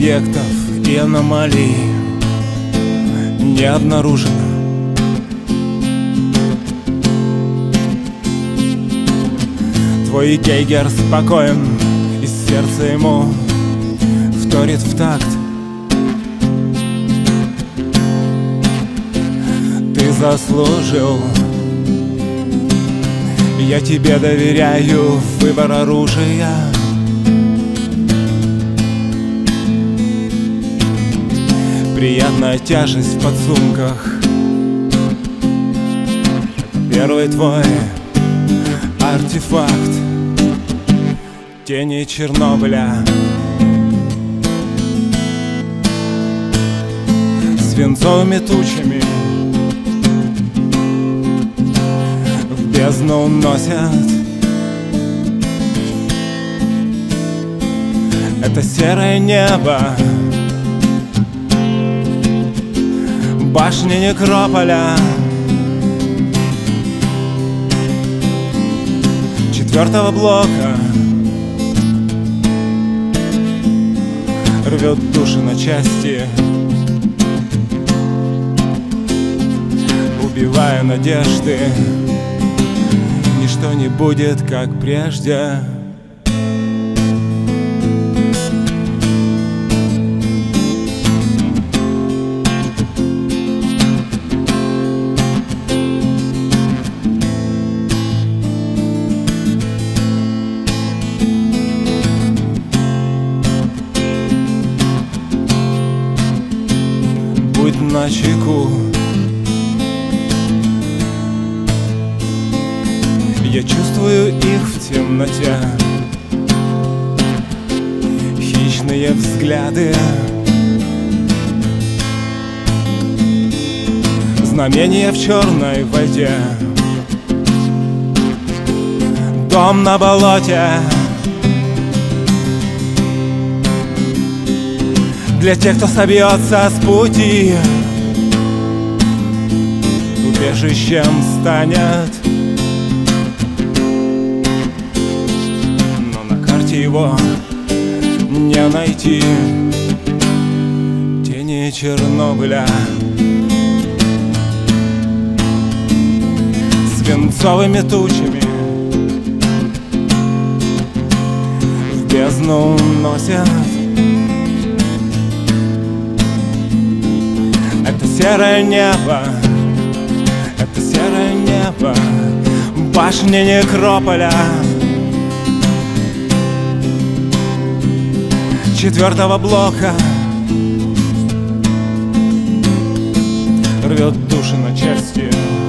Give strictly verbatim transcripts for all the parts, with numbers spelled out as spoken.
объектов и аномалий не обнаружено. Твой Гейгер спокоен, и сердце ему вторит в такт. Ты заслужил, я тебе доверяю выбор оружия. Приятная тяжесть в подсумках. Первый твой артефакт. Тени Чернобыля. Свинцовыми тучами в бездну уносят. Это серое небо, башни некрополя четвертого блока. Рвет души на части, убивая надежды. Ничто не будет, как прежде. Будь начеку. Я чувствую их в темноте. Хищные взгляды, знамения в черной воде. Дом на болоте. Для тех, кто собьется с пути, убежищем станет. Но на карте его не найти. Тени Чернобыля. Свинцовыми тучами в бездну носят. Это серое небо, это серое небо, башни некрополя четвертого блока. Рвет души на части,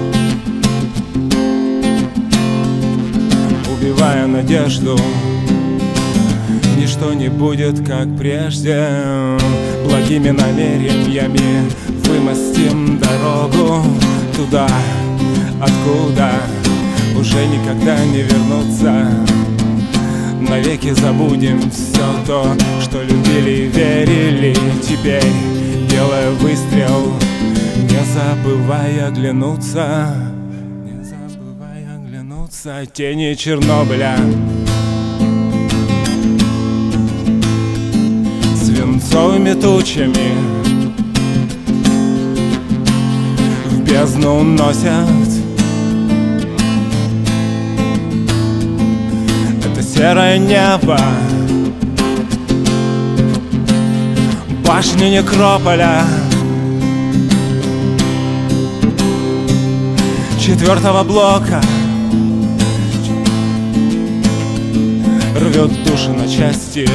убивая надежду. Ничто не будет, как прежде. Благими намерениями вымостим дорогу туда, откуда уже никогда не вернуться. Навеки забудем все то, что любили и верили. Теперь, делая выстрел, не забывай оглянуться, не забывай оглянуться. Тени Чернобыля. Свинцовыми тучами в бездну уносят. Это серое небо, башни некрополя четвертого блока. Рвет души на части,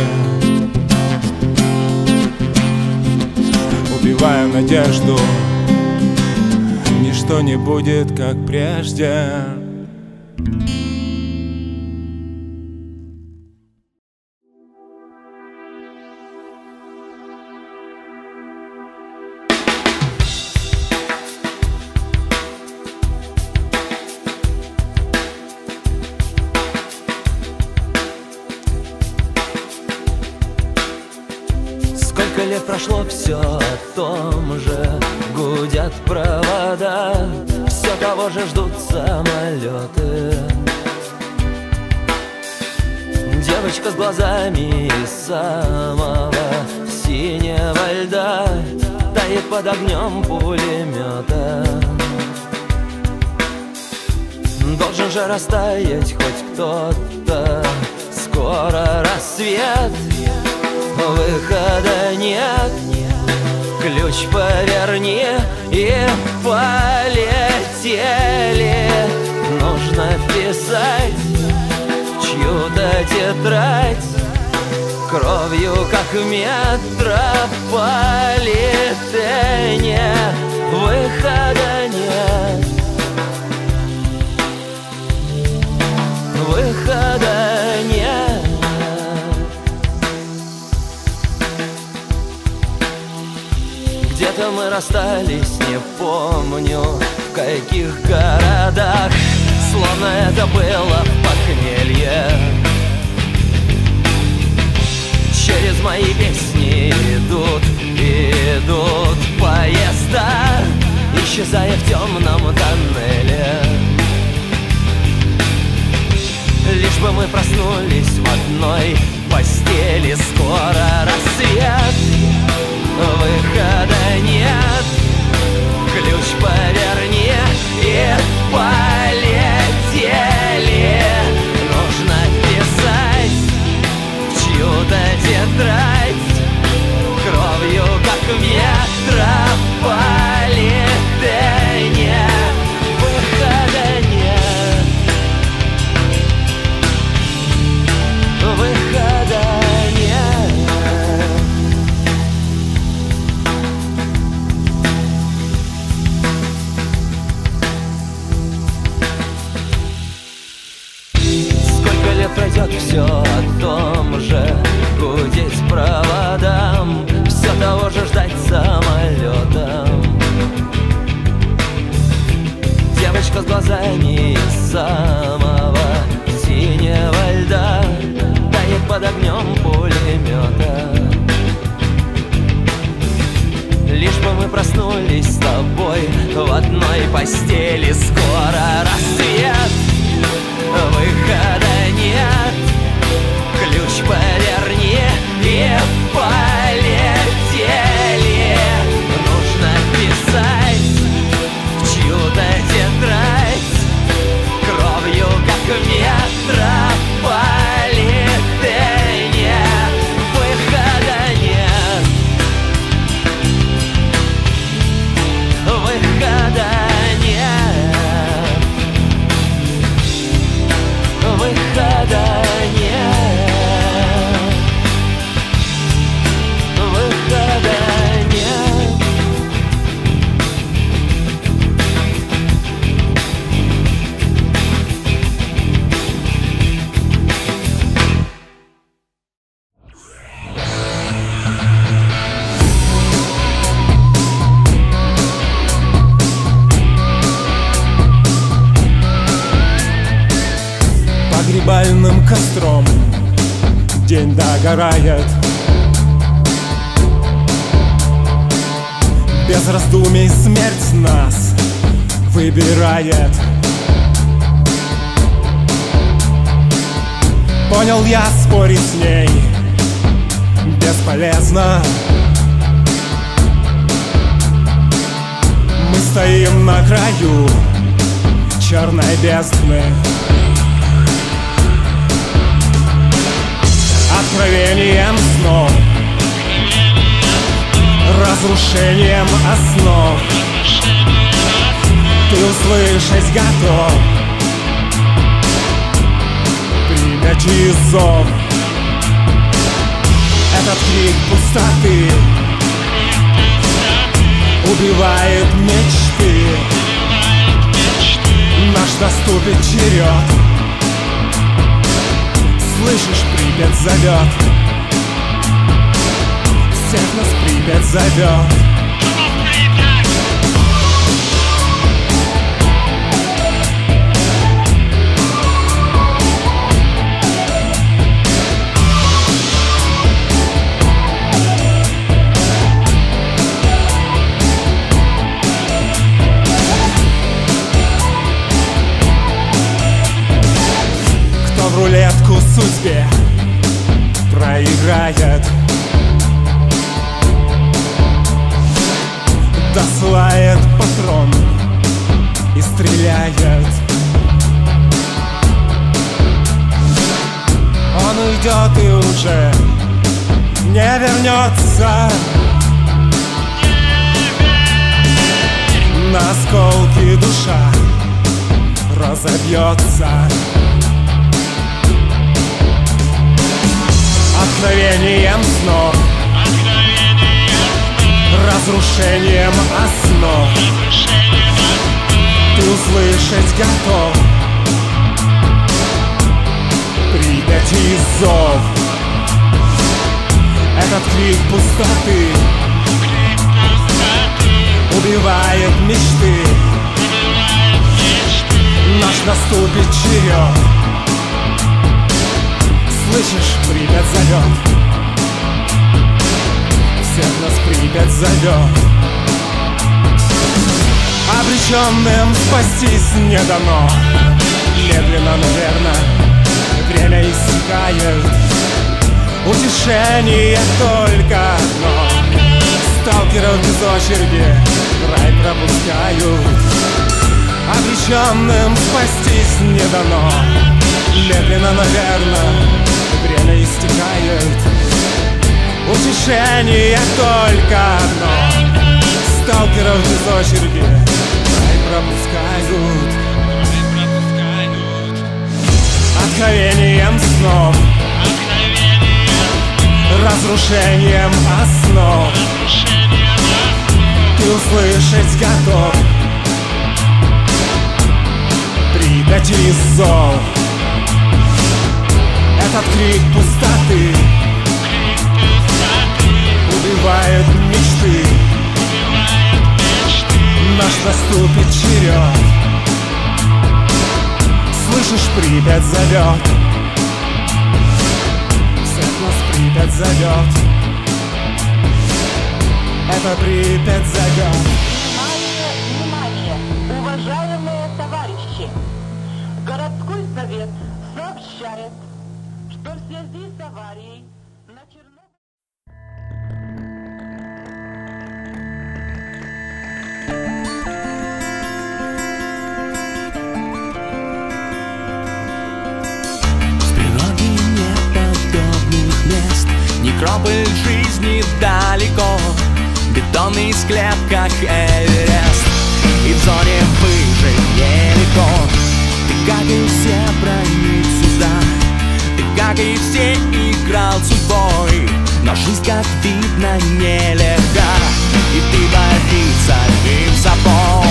убивая надежду. Ничто не будет, как прежде. Сколько лет прошло, все о том же. Гудят провода, все того же ждут самолеты. Девочка с глазами из самого синего льда тает под огнем пулемета. Должен же растаять хоть кто-то. Скоро рассвет, выхода нет. Ключ поверни и полетели. Нужно вписать в чью-то тетрадь кровью, как метрополитене. Выхода нет, выхода нет. Где-то мы расстались, не помню в каких городах, словно это было похмелье. Через мои песни идут, идут поезда, исчезая в темном тоннеле. Лишь бы мы проснулись в одной постели. Скоро рассвет, выхода нет. Ключ поверни и полетели. Нужно писать в чью-то тетрадь кровью, как метрополитене. Выхода нет, выхода нет. Сколько лет пройдет, все о том же, гудеть проводам, все того же ждать самолетом. Девочка с глазами из самого синего льда тает под огнем пулемета. Лишь бы мы проснулись с тобой в одной постели. Скоро рассвет, выхода нет. Ключ поверни и полетели. Нужно писать в чью-то тетрадь кровью, как метрополитене. Выхода нет, выхода нет, выхода нет, выхода нет. Погребальным костром день догорает. Без раздумий смерть нас выбирает. Понял я, спорить с ней бесполезно. Мы стоим на краю черной бездны. Откровением снов, разрушением основ ты услышать готов. Принять зов, этот крик пустоты убивает мечты. Наш наступит черед. Слышишь, Припять зовет. Всех нас Припять зовет. В рулетку судьбе проиграет. засылает патрон и стреляет. Он уйдет и уже не вернется. На осколки душа разобьется. Откровением снов, разрушением основ ты услышать готов припять и зов. Этот крик пустоты убивает мечты. Наш наступит черед. Слышишь, Припять зовет. Всех нас Припять зовет. Обреченным спастись не дано. Медленно, но верно время иссякает. Утешение только одно. Сталкеров без очереди в рай пропускают. Обреченным спастись не дано. Медленно, но верно время истекает. Утешение только одно. Сталкеров без очереди в рай пропускают. Откровением снов, разрушением основ ты услышать готов припять и зов. Этот крик пустоты убивает мечты. Наш наступит черед. Слышишь, Припять зовет. Всех нас Припять зовет. Это Припять зовет. Внимание, внимание, уважаемые товарищи! Городской совет сообщает, что в связи с аварией на Чернобыль... Некрополь жизни далеко, бетонный склеп, как Эверест. И в зоне выжить нелегко. Ты, как и все, проник сюда. Ты, как и все, играл судьбой. Но жизнь, как видно, нелегка. И ты борись с самим собой.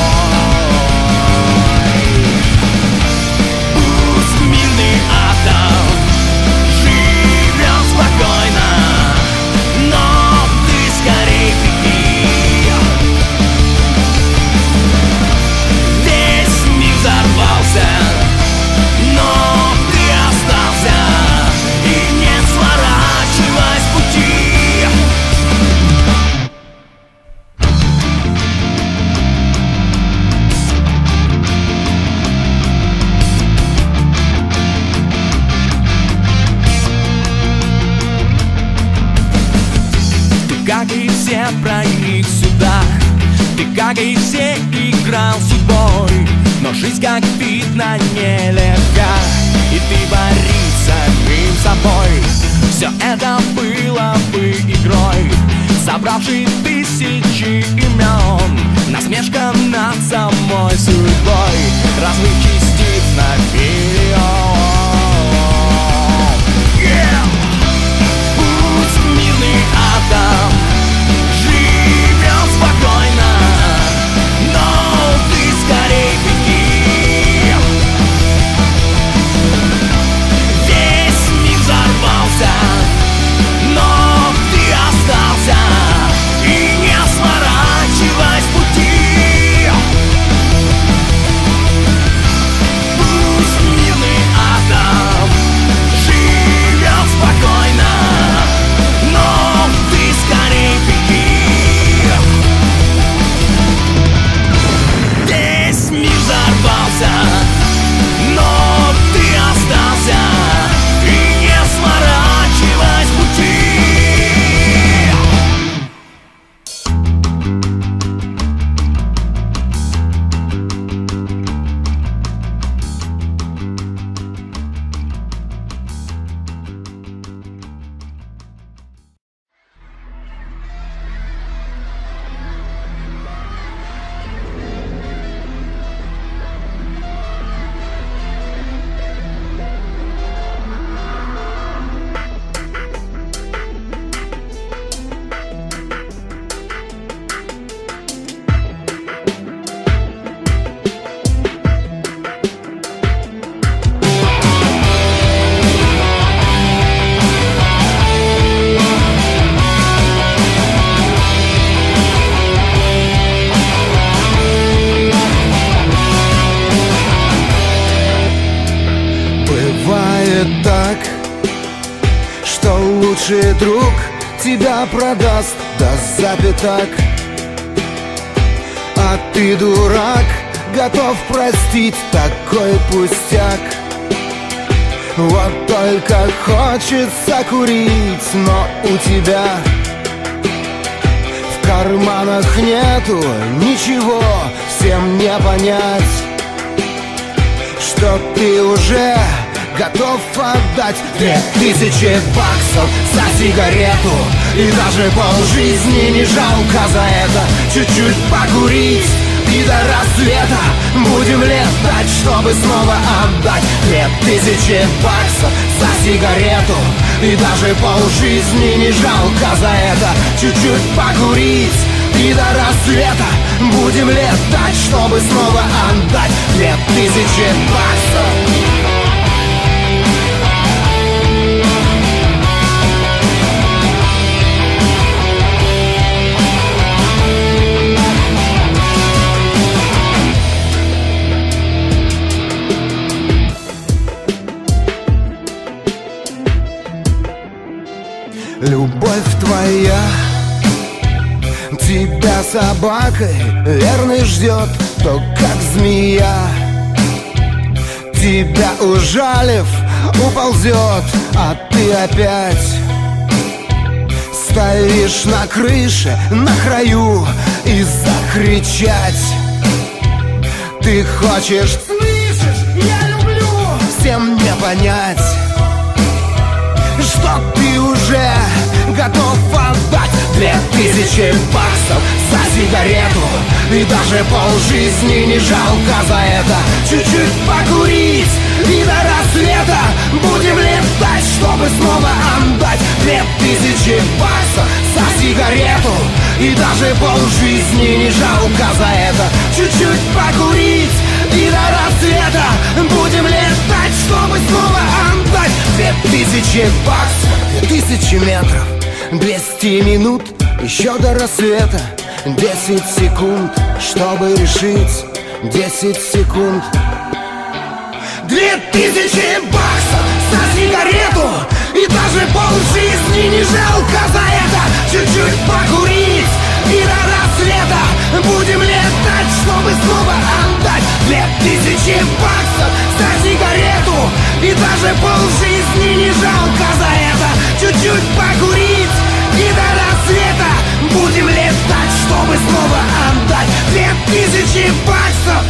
Пусть мирный атом живет спокойно, но ты скорей беги. Весь мир взорвался, но ты остался. И не сворачивай с пути. Как и все, проник сюда. Ты, как и все, играл судьбой. Но жизнь, как видно, нелегка. И ты борись с самим собой. Все это было бы игрой, собравшей тысячи имен. Насмешка над самой судьбой. Разных частиц на миллион. Yeah! Пусть мирный атом живет спокойно, но ты скорей беги. Весь мир взорвался, но ты остался. И не сворачивай с пути. лучший друг тебя продаст, да за пятак. А ты, дурак, готов простить такой пустяк. Вот только хочется курить, но у тебя в карманах нету ничего, всем не понять, что ты уже готов отдать две тысячи баксов за сигарету. И даже полжизни не жалко за это. Чуть-чуть покурить и до рассвета будем летать, чтобы снова отдать две тысячи баксов за сигарету. И даже полжизни не жалко за это. Чуть-чуть покурить и до рассвета будем летать, чтобы снова отдать две тысячи баксов. Любовь твоя тебя собакой верный ждет, то как змея. Тебя ужалив уползет, а ты опять стоишь на крыше, на краю и закричать ты хочешь. Слышишь, я люблю. Всем не понять, что ты уже готов отдать две тысячи баксов за сигарету. И даже полжизни не жалко за это. Чуть-чуть покурить и до рассвета будем летать, чтобы снова отдать две тысячи баксов за сигарету. И даже полжизни не жалко за это. Чуть-чуть покурить и до рассвета будем летать, чтобы снова отдать две тысячи баксов. Две тысячи метров, двести минут, еще до рассвета. Десять секунд, чтобы решить. Десять секунд. Две тысячи баксов за сигарету. И даже полжизни не жалко за это. Чуть-чуть покурить и до рассвета будем летать, чтобы снова отдать две тысячи баксов за сигарету. И даже полжизни не жалко за это. Чуть-чуть покурить и до рассвета будем летать, чтобы снова отдать две тысячи баксов.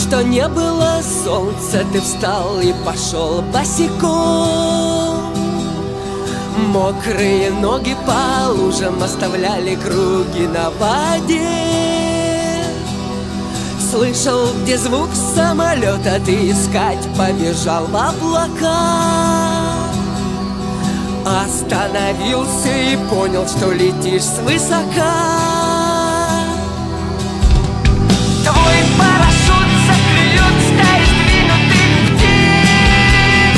что не было солнца, ты встал и пошел босиком. Мокрые ноги по лужам оставляли круги на воде. Слышал, где звук самолета, ты искать побежал в облака. Остановился и понял, что летишь свысока. Твой парашют заклюет стаи сдвинутых птиц.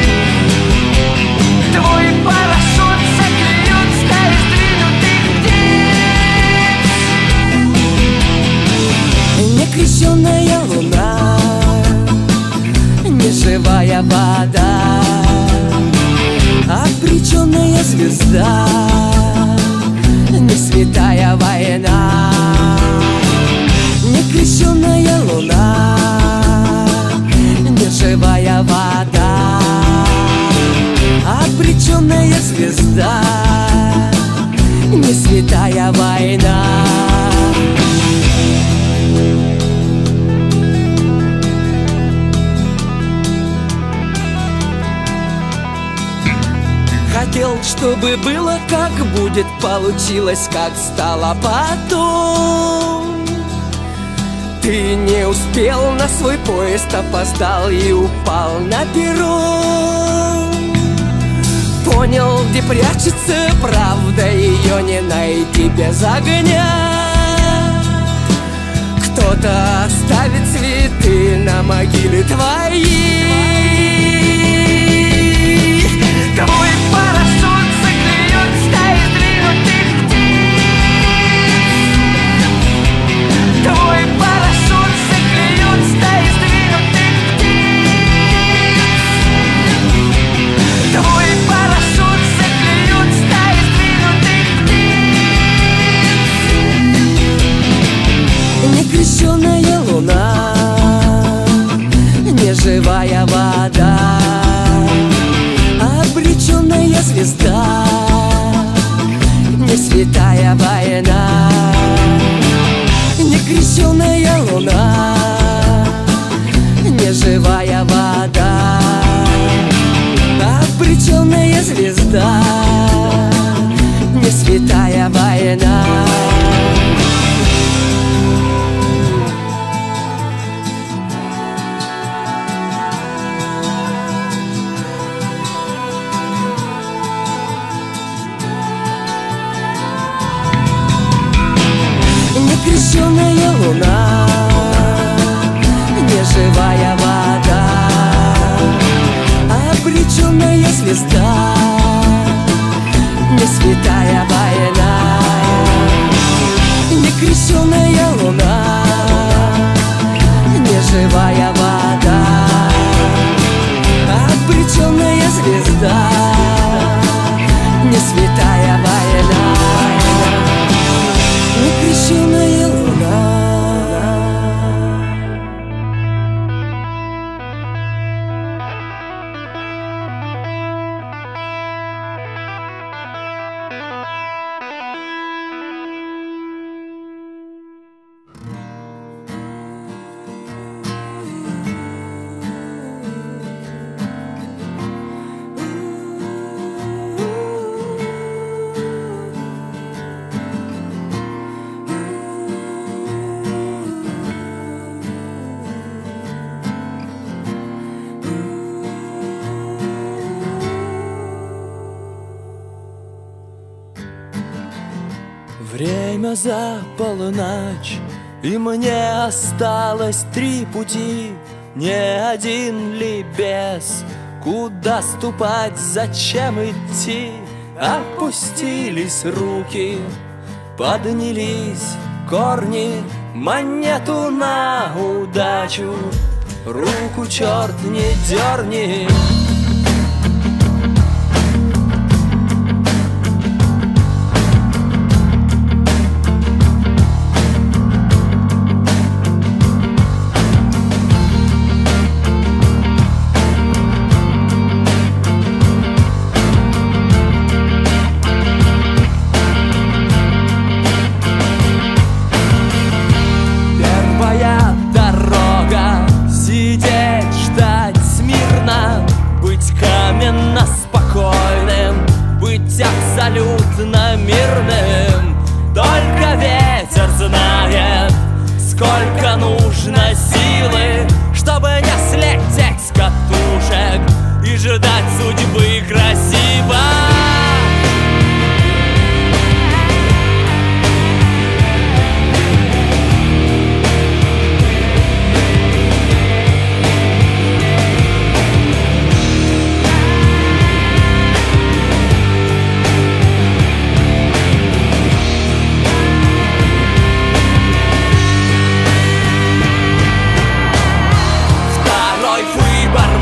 Твой парашют заклюет стаи сдвинутых птиц. Некрещенная луна, неживая вода, обреченная звезда, не святая война. Некрещенная луна, неживая вода, обреченная звезда, не святая война. Хотел, чтобы было как будет, получилось как стало потом. Ты не успел на свой поезд, опоздал и упал на перрон. Понял, где прячется правда, ее не найти без огня. Кто-то оставит цветы на могиле твоей. Твой парашют заклюет стаи сдвинутых птиц. Твой парашют заклюет стаи сдвинутых птиц. Твой парашют заклюет стаи сдвинутых птиц. Некрещенная луна, неживая вода, обреченная звезда, не святая война. Некрещенная луна, неживая вода, обреченная звезда, не святая война. Некрещенная луна, неживая вода, обреченная звезда, не святая война. Некрещенная луна, неживая вода, обреченная звезда, не святая война. Некрещенная луна. Время за полночь, и мне осталось три пути. Не один ли без, куда ступать, зачем идти? Опустились руки, поднялись корни, монету на удачу, руку черт не дерни. Первая дорога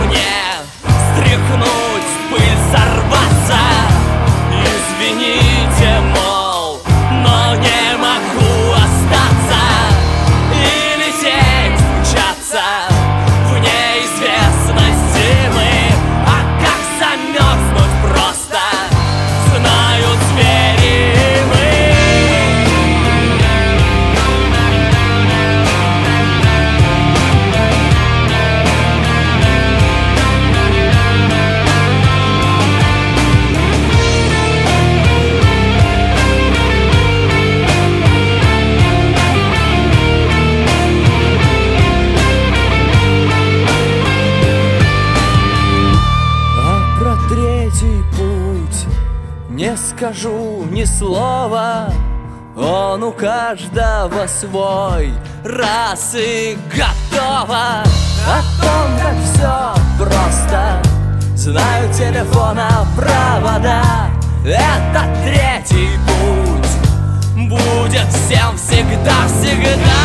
мне стряхнуть пыль, сорваться. Извините, мол, но не могу остаться и лететь, мчаться в неизвестности мы. А как замерзнуть просто знают звери мы. Не скажу ни слова, он у каждого свой, раз и готово. О том, как все просто, знаю телефона провода. Это третий путь будет всем всегда-всегда.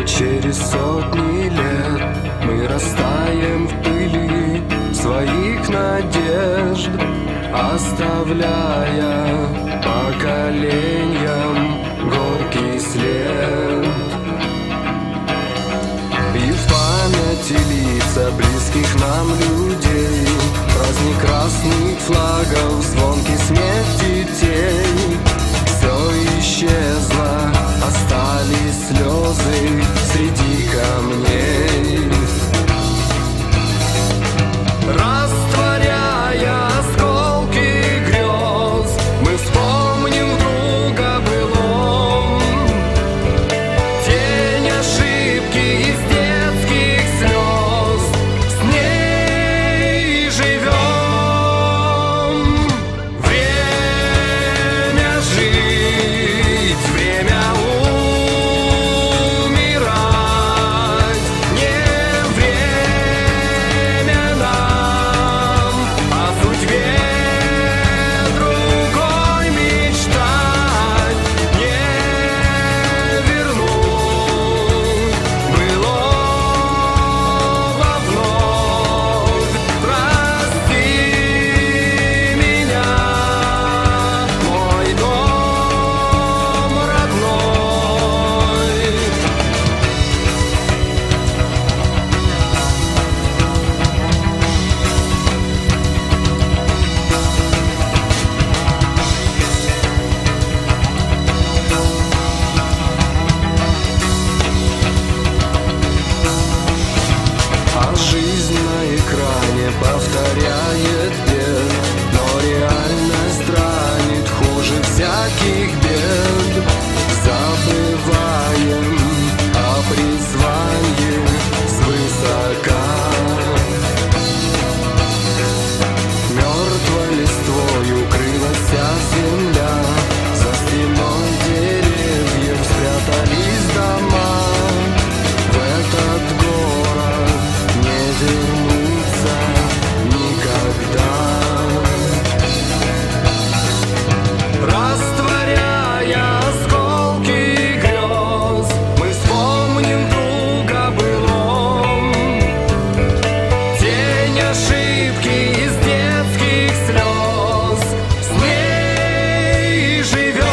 Через сотни лет мы растаем в пыли своих надежд, оставляя поколениям горький след. И в памяти лица близких нам людей, праздник красных флагов, звонкий смех детей. Все исчезло, остались слезы среди камней. Растворяя осколки грез, мы вспомним друга былом. Тень ошибки из детских слез, с ней живем. Время жить, время умирать, не время нам о судьбе другой мечтать, не вернуть былого вновь. Прости меня, мой дом родной. А жизнь на экране повторяет бег, но реальность ранит хуже всяких бед. Забываем о призвании свысока. Мертвой листвой укрылась вся земля, за стеной деревьев спрятались дома. В этот город не вернуться никогда. Растворяя осколки грез, мы вспомним друга былом. Тень ошибки из детских слез, с ней живем.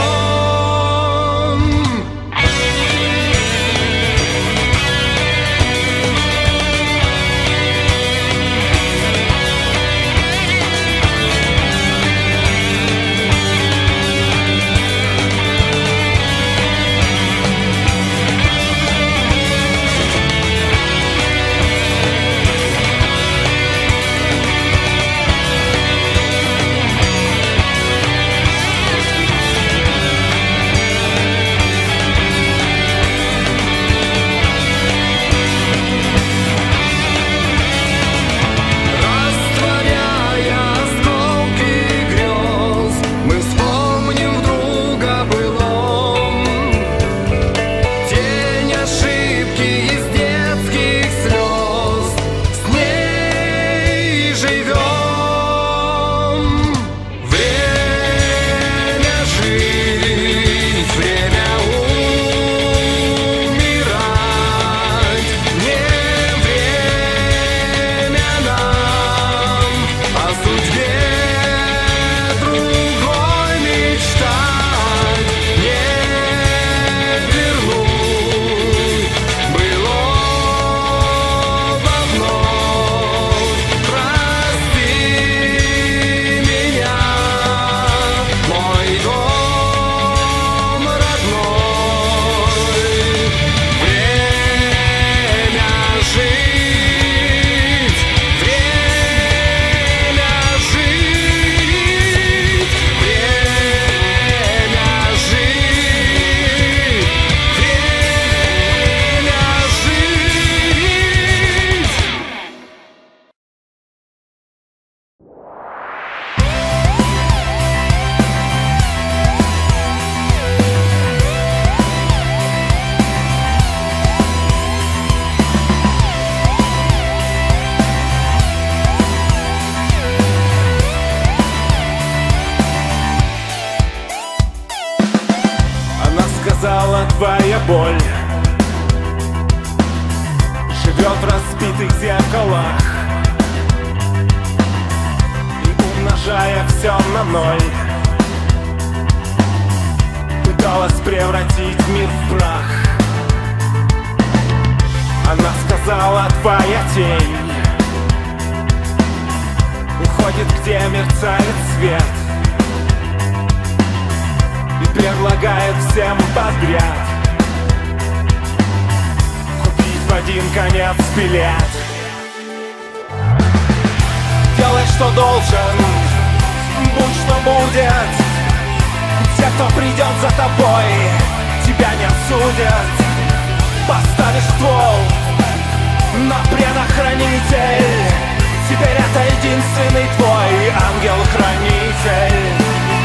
Растворяя осколки грез, мы вспомним друга былом. Тень ошибки из детских слез, с ней живем. Время жить, время умирать, не время нам о судьбе другой мечтать, не вернуть былого вновь. Прости меня, мой дом родной. Время жить, время жить, время жить, время жить. Она сказала, твоя боль живет в разбитых зеркалах и, умножая все на ноль, пыталась превратить мир в прах. Она сказала: твоя тень уходит, где мерцает свет, и предлагает всем подряд купить в один конец билет. Делай, что должен, будь, что будет. Те, кто придет за тобой, тебя не осудят. Поставишь ствол на предохранитель, теперь это единственный твой ангел-хранитель.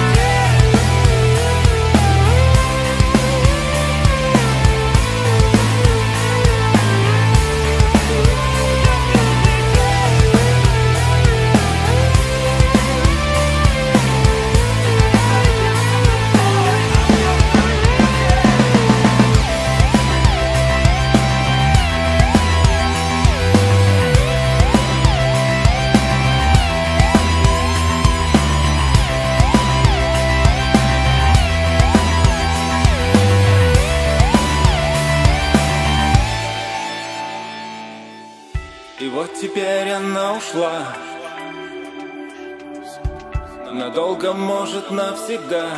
И вот теперь она ушла, надолго, может, навсегда.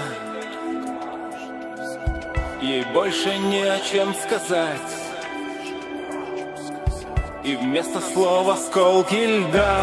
Ей больше не о чем сказать, и вместо слова осколки льда.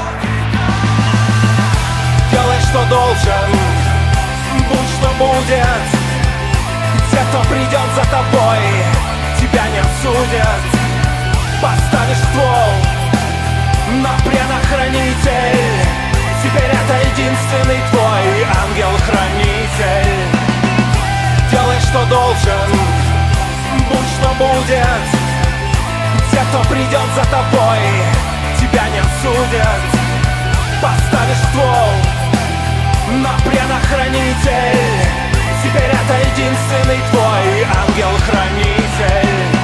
Делай, что должен, будь, что будет. Те, кто придет за тобой, тебя не осудят. Поставишь ствол на предохранитель, теперь это единственный твой ангел-хранитель. Делай, что должен, будь, что будет. Те, кто придет за тобой, тебя не осудят. Поставишь ствол на предохранитель, теперь это единственный твой ангел-хранитель.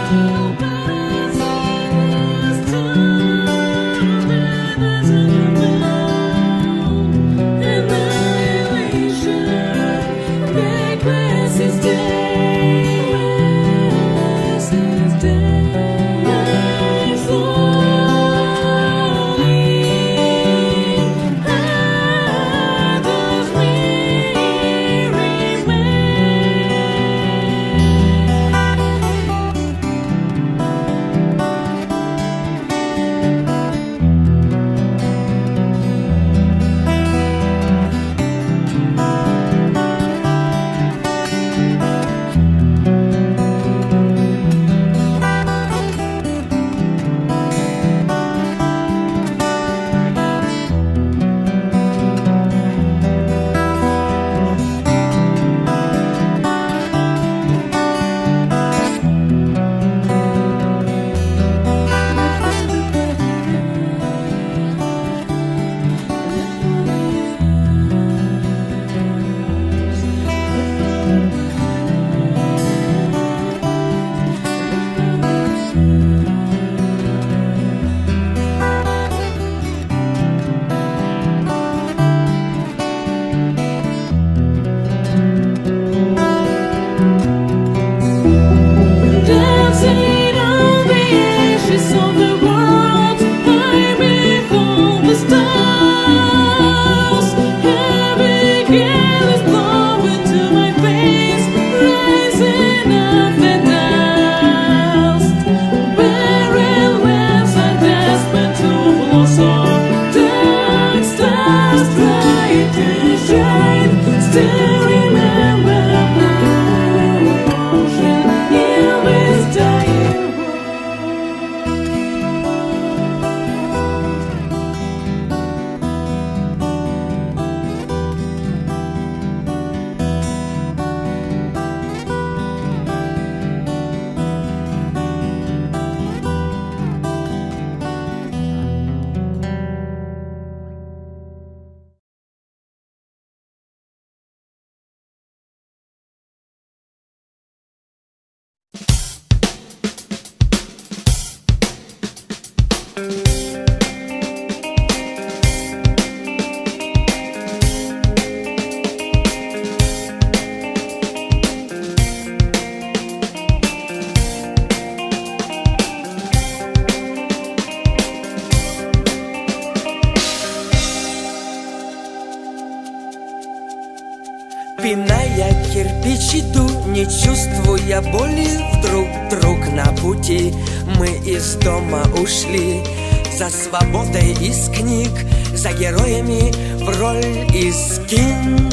Пиная кирпич иду, не чувствуя боли. Вдруг, друг на пути мы из дома ушли. За свободой из книг, за героями в роль из кинг.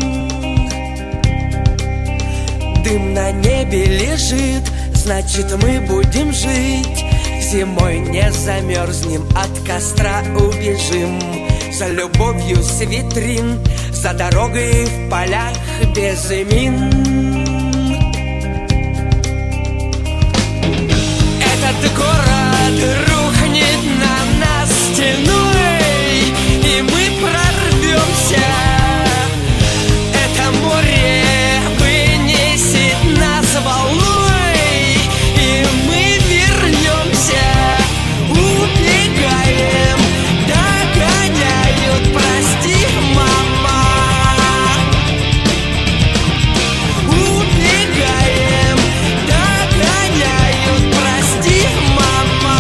Дым на небе лежит, значит мы будем жить. Зимой не замерзнем, от костра убежим. За любовью с витрин, за дорогой в полях без имен. Этот город рухнет на нас стеной, и мы прорвемся. Это море вынесет нас волной, и мы вернемся. Убегаем, догоняют, прости, мама. Убегаем, догоняют, прости, мама.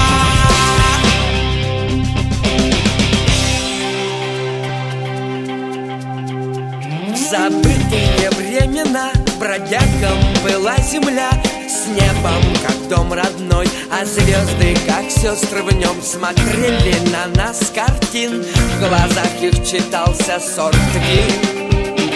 В забытые времена бродягам была земля, с небом, как дом родной, а звезды, как сестры в нем, смотрели на нас с картин. В глазах их читался сорт вин.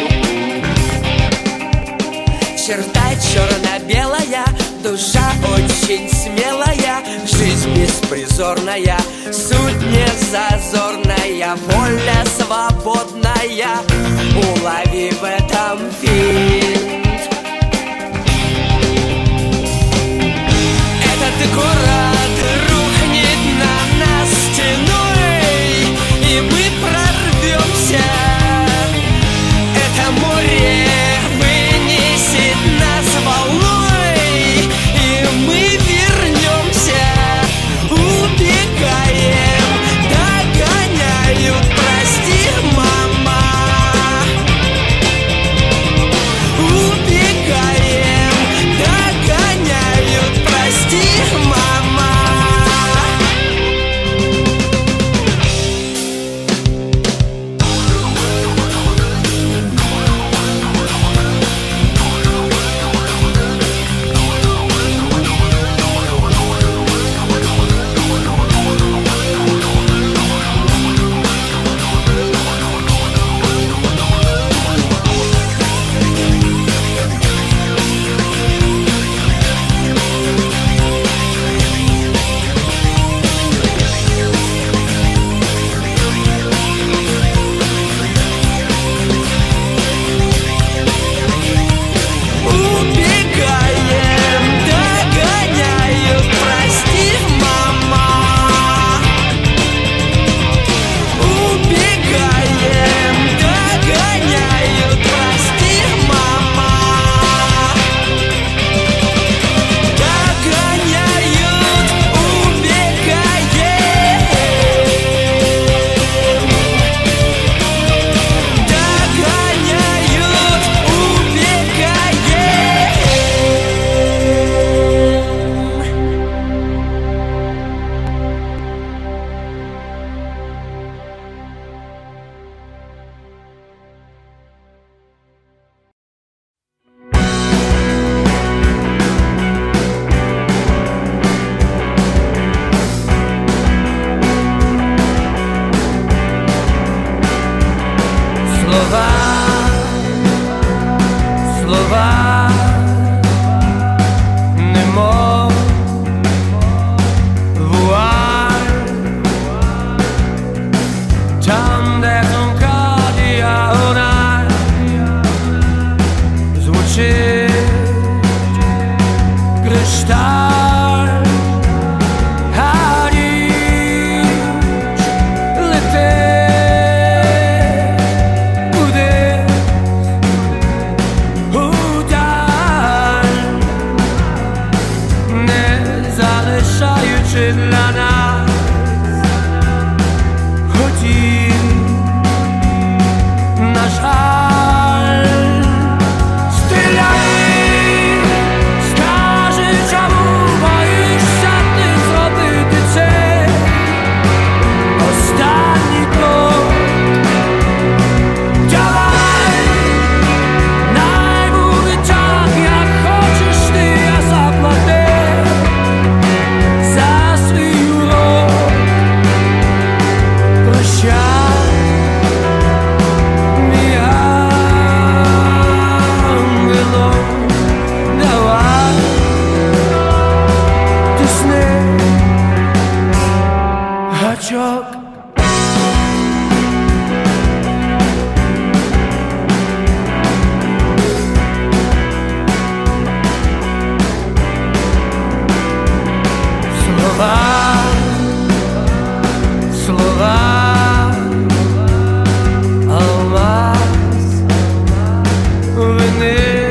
Черта черно-белая, душа очень смелая, жизнь беспризорная, суть незазорная, воля свободная, улови в этом финт. Этот город рухнет на нас стеной, и мы прорвемся. Это море вынесет нас волной, и мы вернемся. ти для нас хотів, на жаль, стріляй, скажи, чому боїшся ти зробити це останній крок. Давай, най буде так, як хочеш ти, я заплатив за свій урок. Прощай, мій ангело, давай, тисни гачок. Слова, слова, алмаз вини,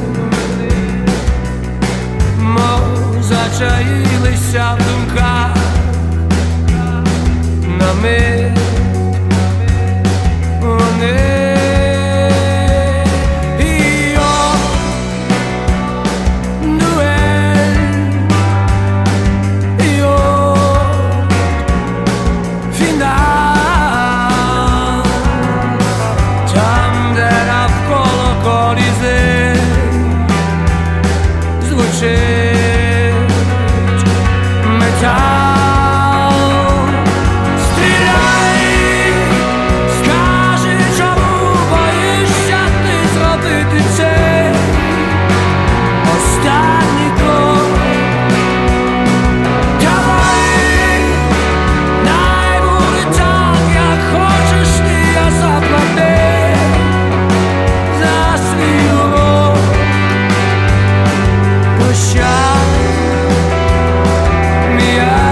мов зачаїлися в думках на мить вони. І от дуель, і от фінал, там, де навколо колізей звучить метал. Стріляй, скажи, чому боїшся ти зробити це останній крок. Давай, най буде так, як хочеш ти, я заплатив за свій урок. Прощай, мій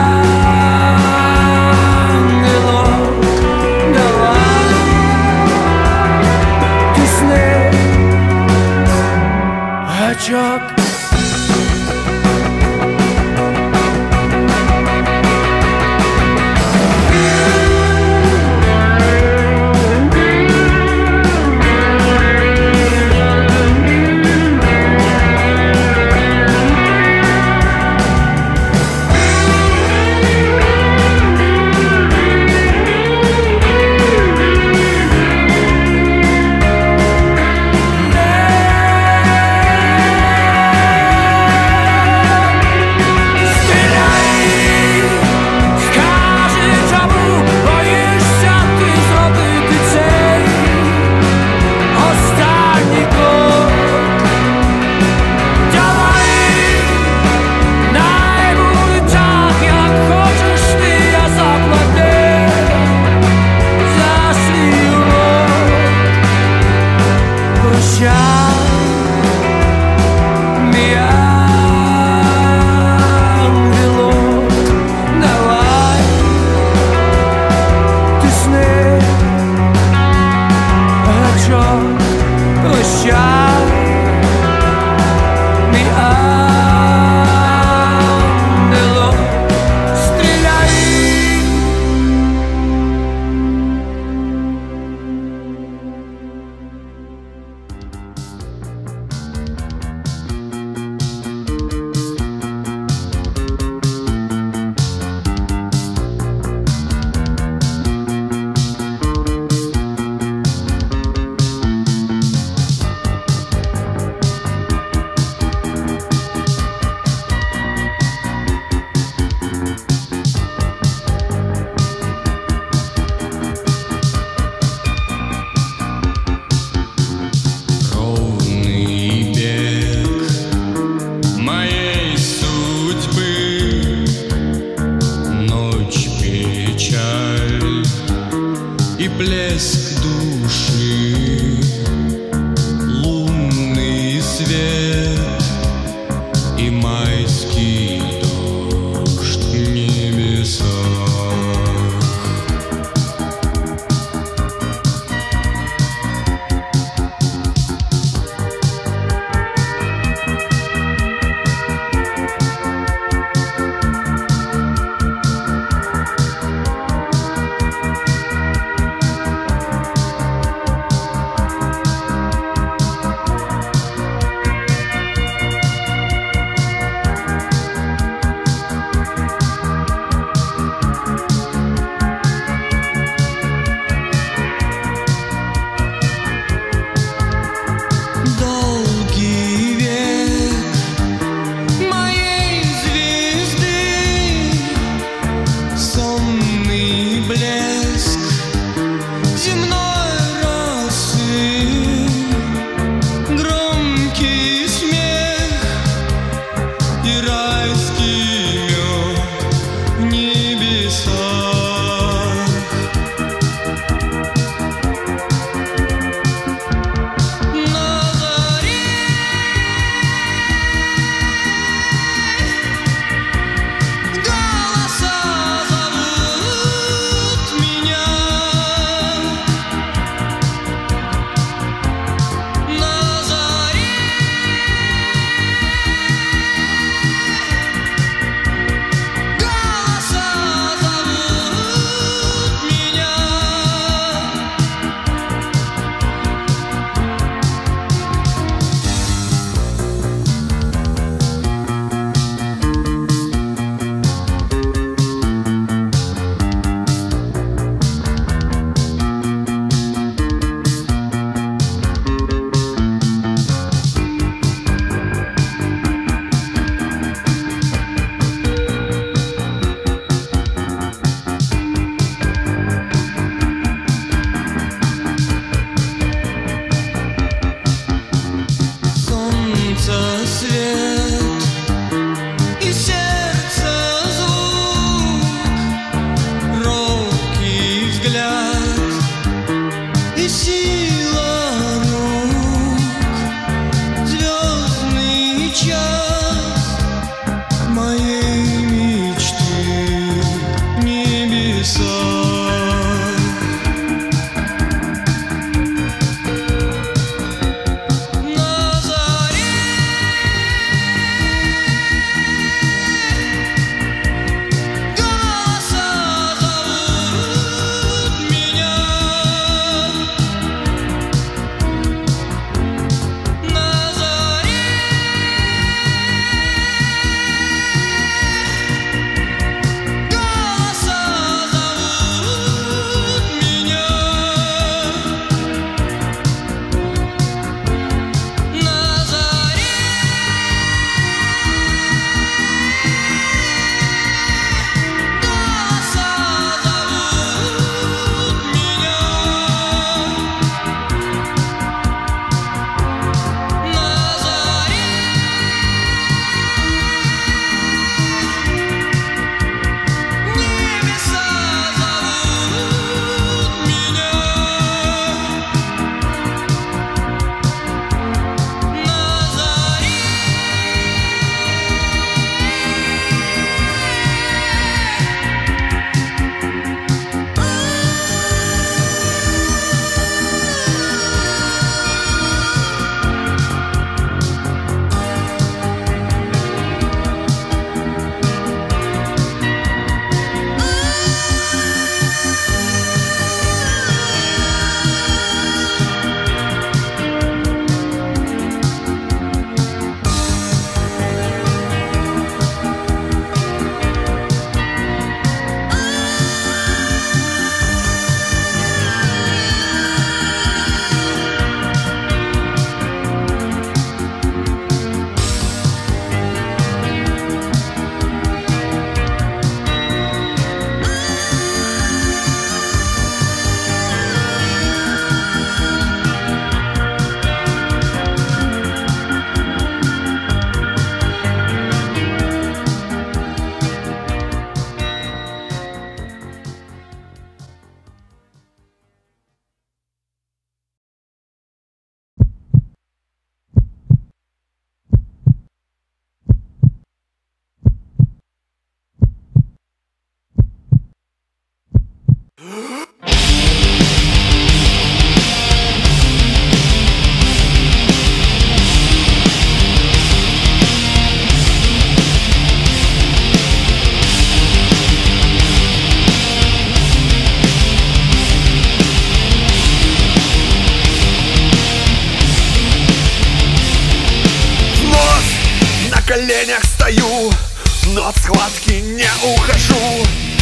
коленях стою, но от схватки не ухожу.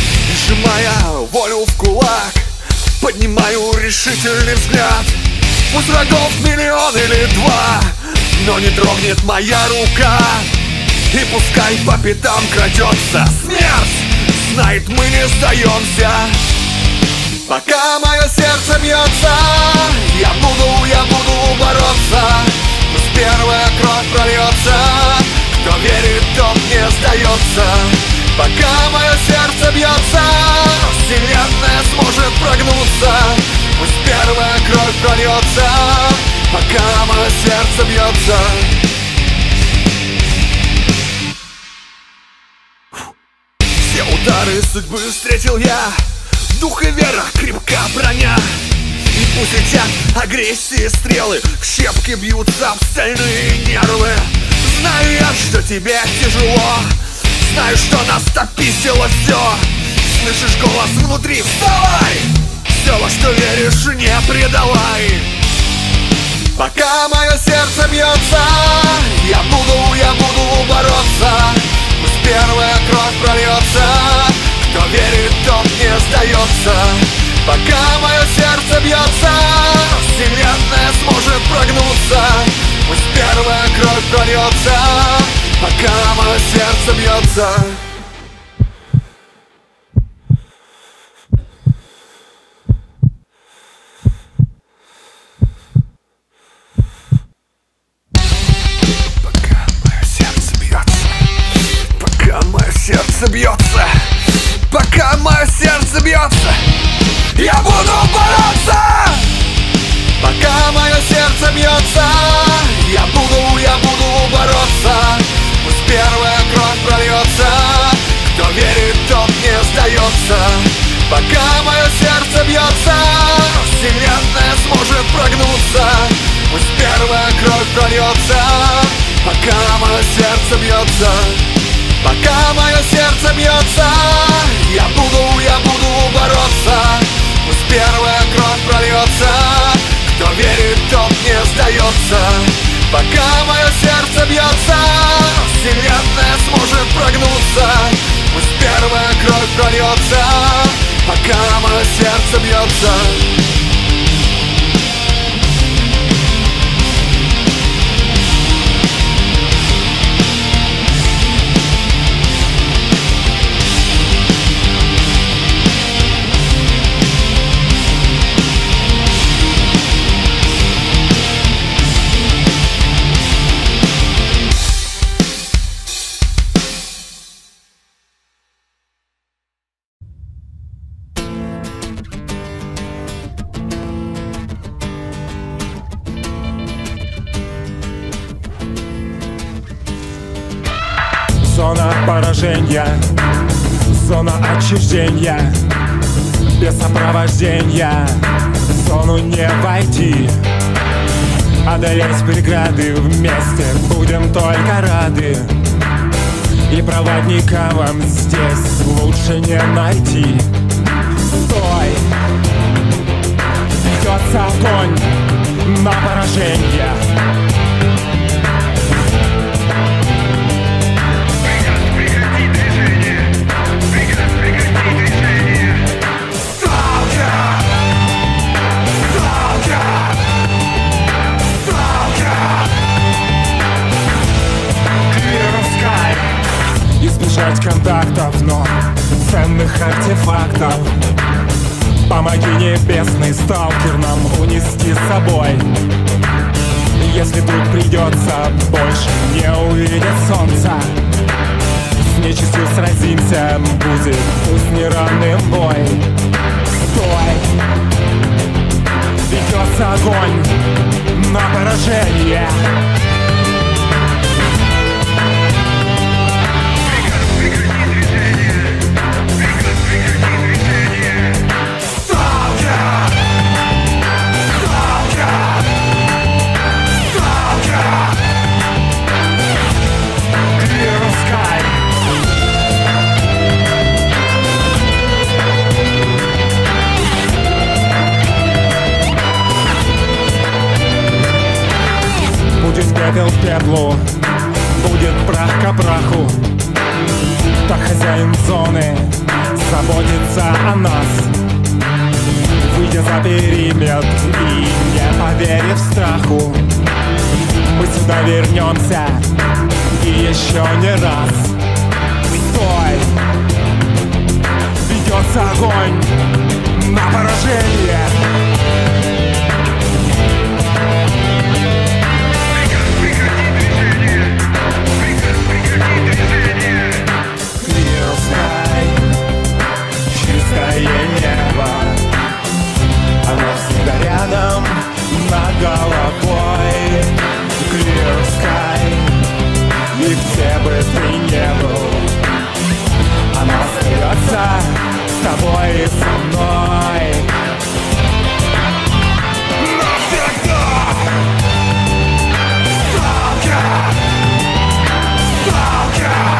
Сжимая волю в кулак, поднимаю решительный взгляд. Пусть врагов миллион или два, но не дрогнет моя рука. И пускай по пятам крадется смерть, знает, мы не сдаемся. Пока мое сердце бьется, я буду, я буду бороться. Пусть первая кровь прольется, Кто верит, тот не сдается. Пока мое сердце бьется, вселенная сможет прогнуться. Пусть первая кровь прольется, пока мое сердце бьется. Все удары судьбы встретил я, дух и вера, крепка броня. И пусть летят агрессии стрелы, в щепки бьются в стальные нервы. Знаю я, что тебе тяжело, знаю, что нас тописило все. Слышишь голос внутри, вставай! Все, во что веришь, не предавай. Пока мое сердце бьется, я буду, я буду бороться. Пусть первая кровь прольется, кто верит, тот не сдается. Пока мое сердце бьется, вселенная сможет прогнуться. Пусть первая кровь прольется, пока мое сердце бьется. Пока мое сердце бьется, пока мое сердце бьется, пока мое сердце бьется, я буду бороться. Пока мое сердце бьется, я буду, я буду бороться. Пусть первая кровь прольется, кто верит, тот не сдается. Пока мое сердце бьется, вселенная сможет прогнуться. Пусть первая кровь прольется, пока мое сердце бьется. Пока мое сердце бьется, я буду, я буду бороться. Пусть первая кровь прольется, кто верит, тот не сдается. Пока мое сердце бьется, вселенная сможет прогнуться. Пусть первая кровь прольется, пока мое сердце бьется. Зона поражения, зона отчуждения, без сопровождения в зону не войти. Одолеть преграды вместе будем только рады. И проводника вам здесь лучше не найти. Стой! Ведется огонь на поражение. Избежать контактов, но ценных артефактов. Помоги, небесный сталкер, нам унести с собой. Если вдруг придется больше не увидеть солнца, с нечистью сразимся, будет пусть неравным бой. Стой! Ведется огонь на поражение. Будет пепел к пеплу, будет прах к праху. Так хозяин зоны заботится о нас. Выйдя за периметр и не поверив страху, мы сюда вернемся и еще не раз. Стой! Ведется огонь на поражение. Приказ, прекратить движение. Приказ, прекратить тобой и со мной. Навсегда. Сталкер. Сталкер.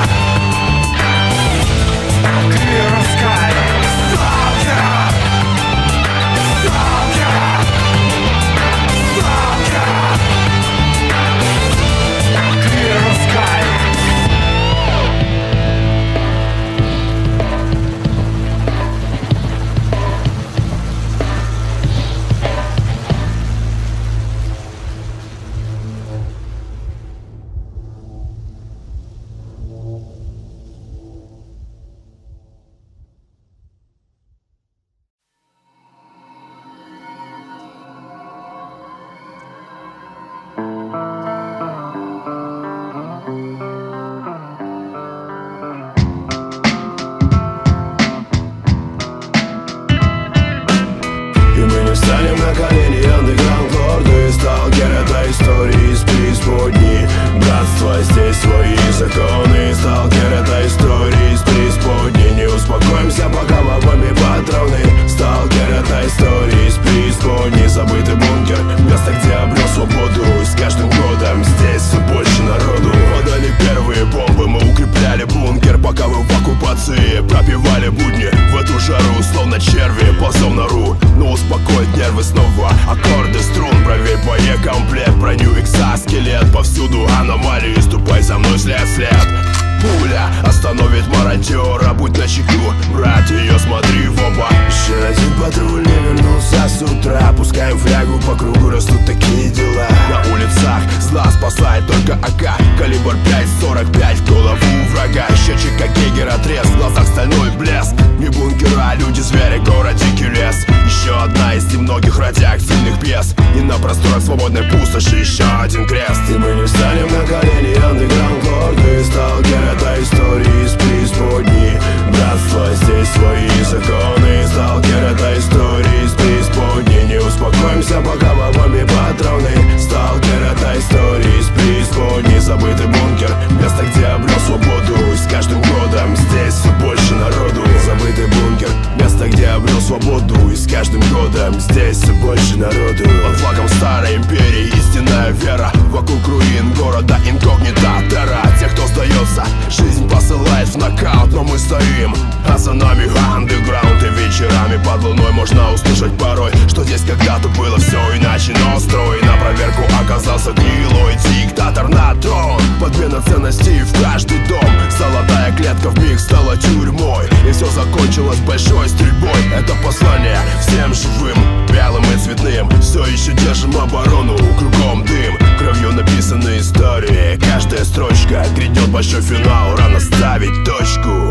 Clear sky. Сталкер. Сталкер. Сталкер. Clear sky. Станем на колени, андеграунд лорды. Сталкер — это истории из преисподней. Братство, здесь свои законы. Сталкер — это истории из преисподней. Не успокоимся, пока в обойме патроны. Сталкер — это истории из преисподней. Забытый бункер, место, где обрел свободу. И с каждым годом здесь все больше народу. Подали первые бомбы, мы укрепляли бункер. Пока вы в оккупации пропивали будни. В эту жару, словно черви, ползем в нору. Но успокоить нервы снова. Аккорды струн, проверь боекомплект. Броню икса, скелет, повсюду аномалии. Ступай за мной след в след. Пуля остановит мародера, будь начеку, брат, ее смотри в оба. Еще один патруль не вернулся с утра. Пускаем флягу по кругу, растут такие дела. На улицах зла спасает только АК. Калибр пять сорок пять в голову врага. Счетчик как Гейгера треск, в глазах стальной блеск. Не бункера, люди, звери, город, дикий лес. Еще одна из немногих радиоактивных пьес. И на просторах свободной пустоши еще один крест. И мы не встанем на колени, андеграунд лорды. Сталкер — это истории из преисподней. Братство, здесь свои законы. Сталкер — это истории из преисподней. Не успокоимся, пока в обойме патроны. Сталкер — это истории из преисподней. Забытый бункер, место, где обрел свободу. И с каждым годом здесь все больше народу. Забытый бункер, место, где обрел свободу. И с каждым годом здесь все больше народу. Под флагом старой империи истинная вера. Вокруг руин города инкогнита терра. Тех, кто сдается, жизнь посылает в нокаут. Но мы стоим, а за нами андеграунд. И вечерами под луной можно услышать порой, что здесь когда-то было все иначе. Но строй на проверку оказался гнилой. Диктатор на трон, подмена ценностей в каждый дом. Золотая клетка вмиг стала тюрьмой. И все закончилось большой стрельбой. Это послание всем живым, белым и цветным. Все еще держим оборону, кругом дым. Кровью написаны истории, каждая строчка. Грядет большой финал, рано ставить точку.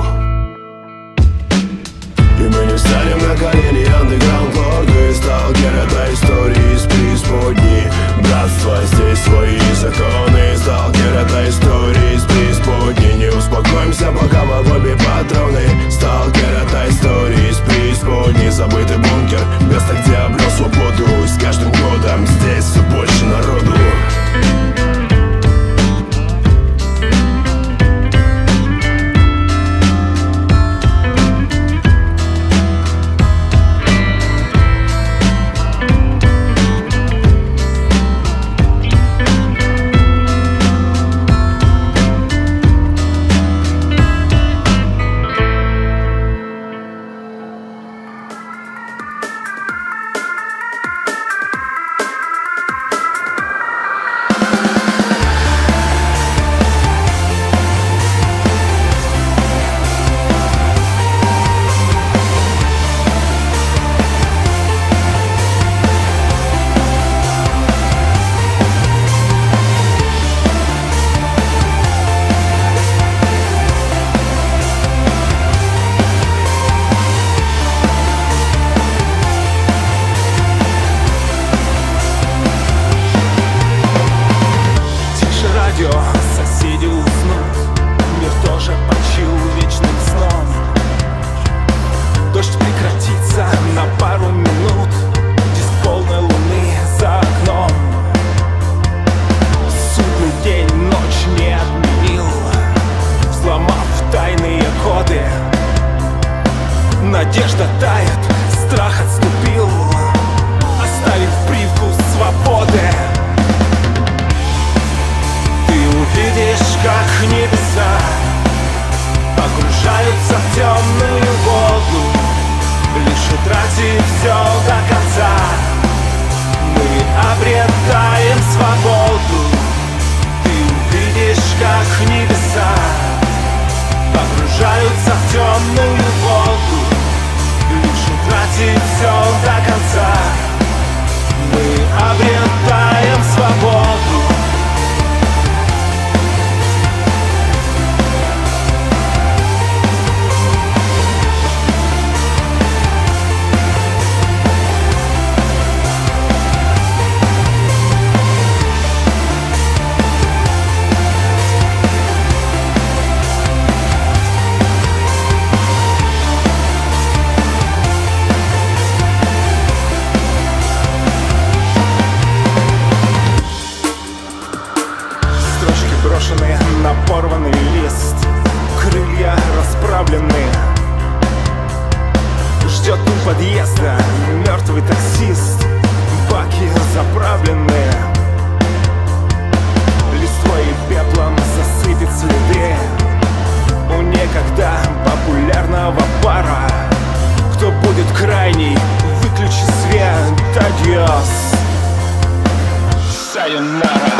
И мы не встанем на колени, андеграунд лорды. Сталкер — это истории из преисподней. Братство, здесь свои законы. Сталкер — это истории из преисподней. Не успокоимся, пока в обойме патроны. Сталкер — это истории из преисподней. Забытый бункер, место, где обрел свободу. И с каждым годом здесь все больше народу. надежда тает, страх отступил, оставив привкус свободы. Ты увидишь, как небеса погружаются в темную воду, лишь утратив все до конца, мы обретаем свободу. Ты увидишь, как небеса погружаются в темную воду, лишь утратив все до конца, мы обретаем свободу. На порванный лист, крылья расправлены. Ждет у подъезда мертвый таксист, баки заправлены. Листвой и пеплом засыпет следы у некогда популярного пара. Кто будет крайний, выключи свет. Адьос, сайонара.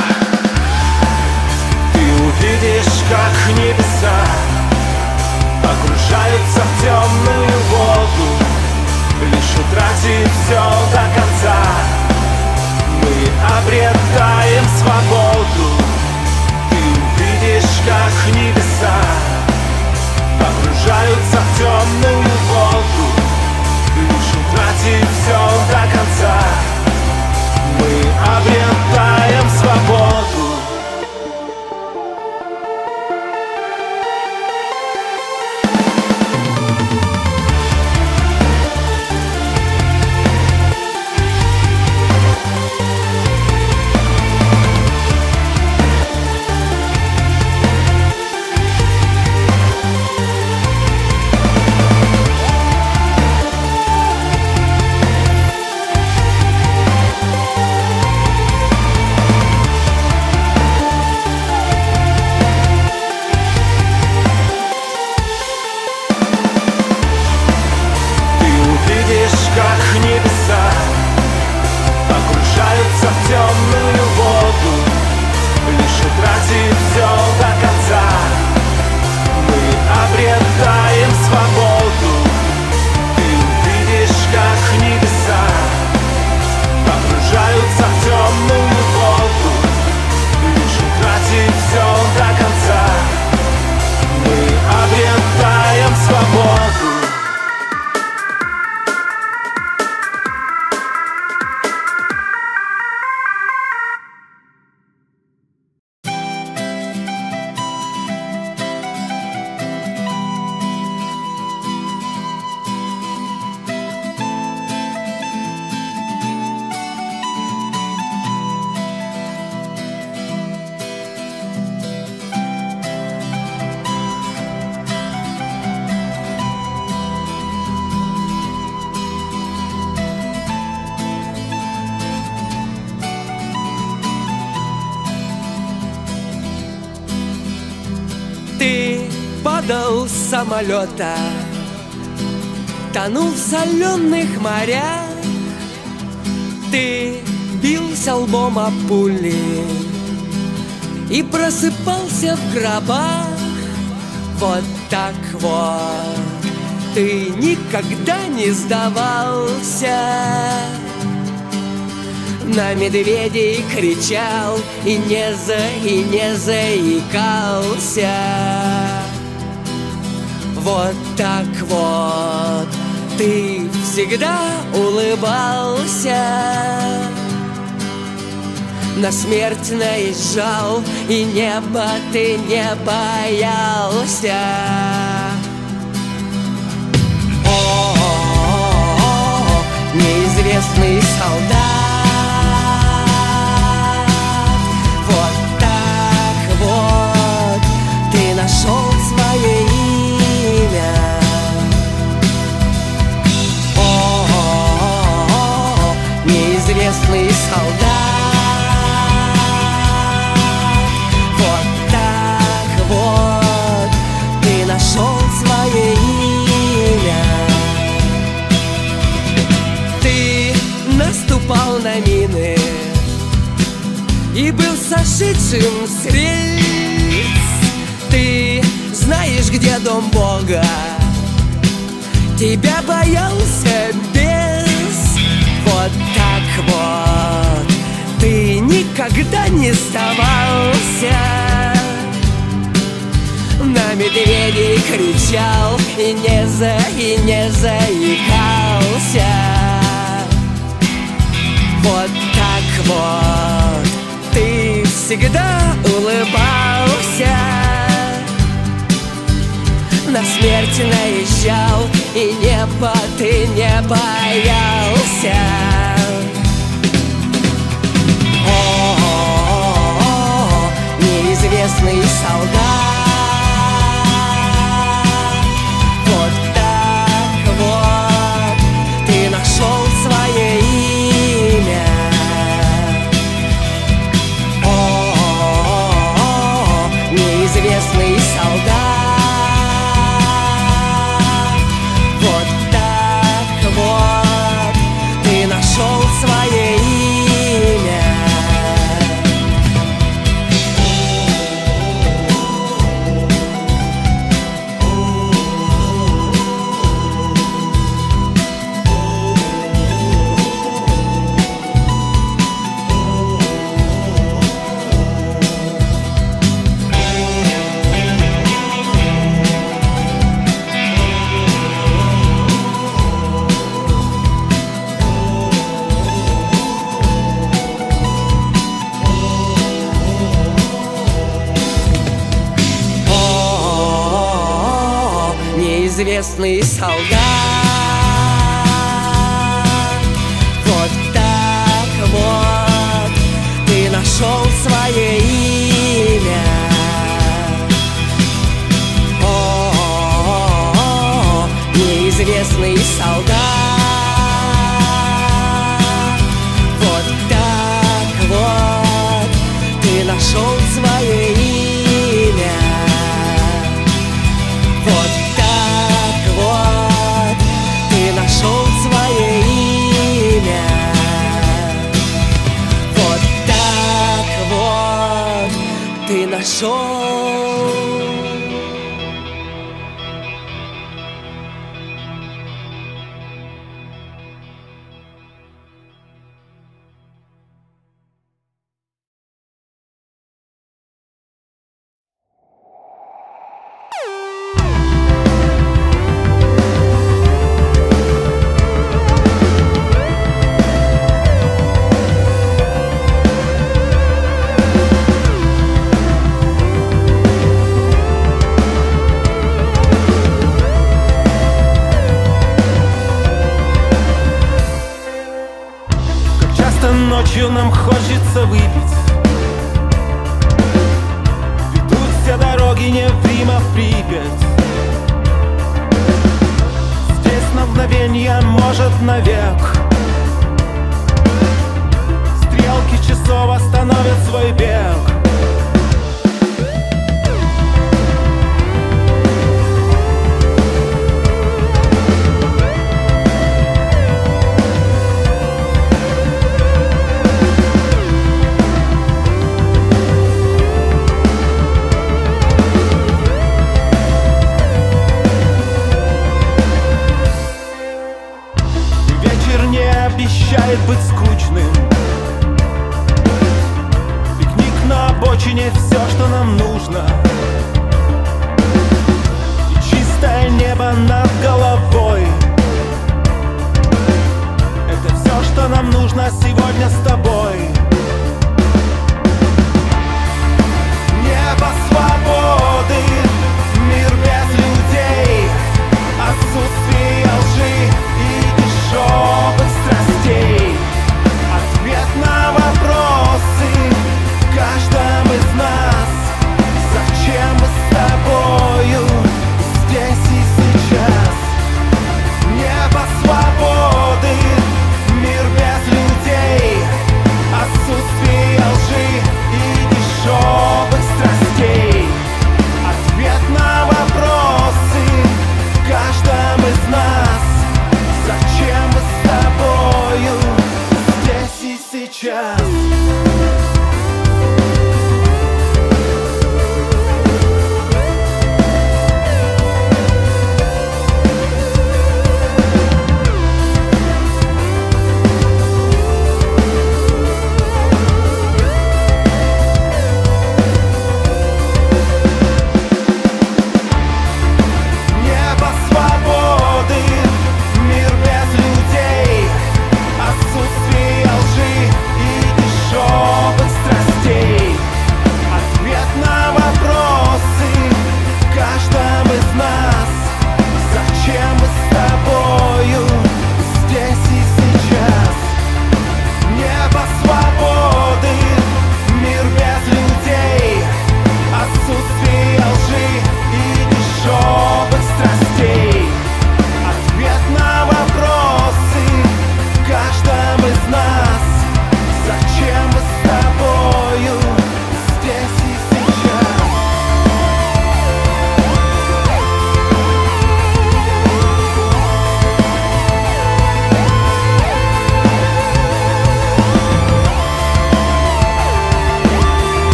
Увидишь, как небеса погружаются в темную воду, лишь утратив все до конца, мы обретаем свободу. Ты увидишь, как небеса погружаются в темную воду, лишь утратив все до конца, мы обретаем свободу. Падал с самолета, тонул в соленых морях. Ты бился лбом о пули и просыпался в гробах. Вот так вот ты никогда не сдавался. На медведей кричал и не за, и не заикался. Вот так вот ты всегда улыбался. На смерть наезжал, и неба ты не боялся. О-о-о-о, неизвестный солдат. Вот так вот ты нашел свое имя. сошедшим с рельс. Ты знаешь, где дом Бога, тебя боялся бес. Вот так вот ты никогда не сдавался, на медведей кричал и не за, и не заикался. Вот так вот ты всегда улыбался, на смерть наезжал и небо ты не боялся. О-о-о-о, неизвестный солдат, вот так вот ты нашел свое имя. О-о-о-о, неизвестный солдат, вот так вот ты нашел свое имя. Неизвестный солдат, вот так вот ты нашел свое имя. О-о-о-о, неизвестный солдат, вот так вот ты нашел свое имя. Вот нашел свое имя. Вот так вот ты нашел. Ночью нам хочется выпить, ведут все дороги не в Рим, а в Припять. Здесь на мгновенье, может навек, стрелки часов остановят свой бег. Обещает быть скучным. Пикник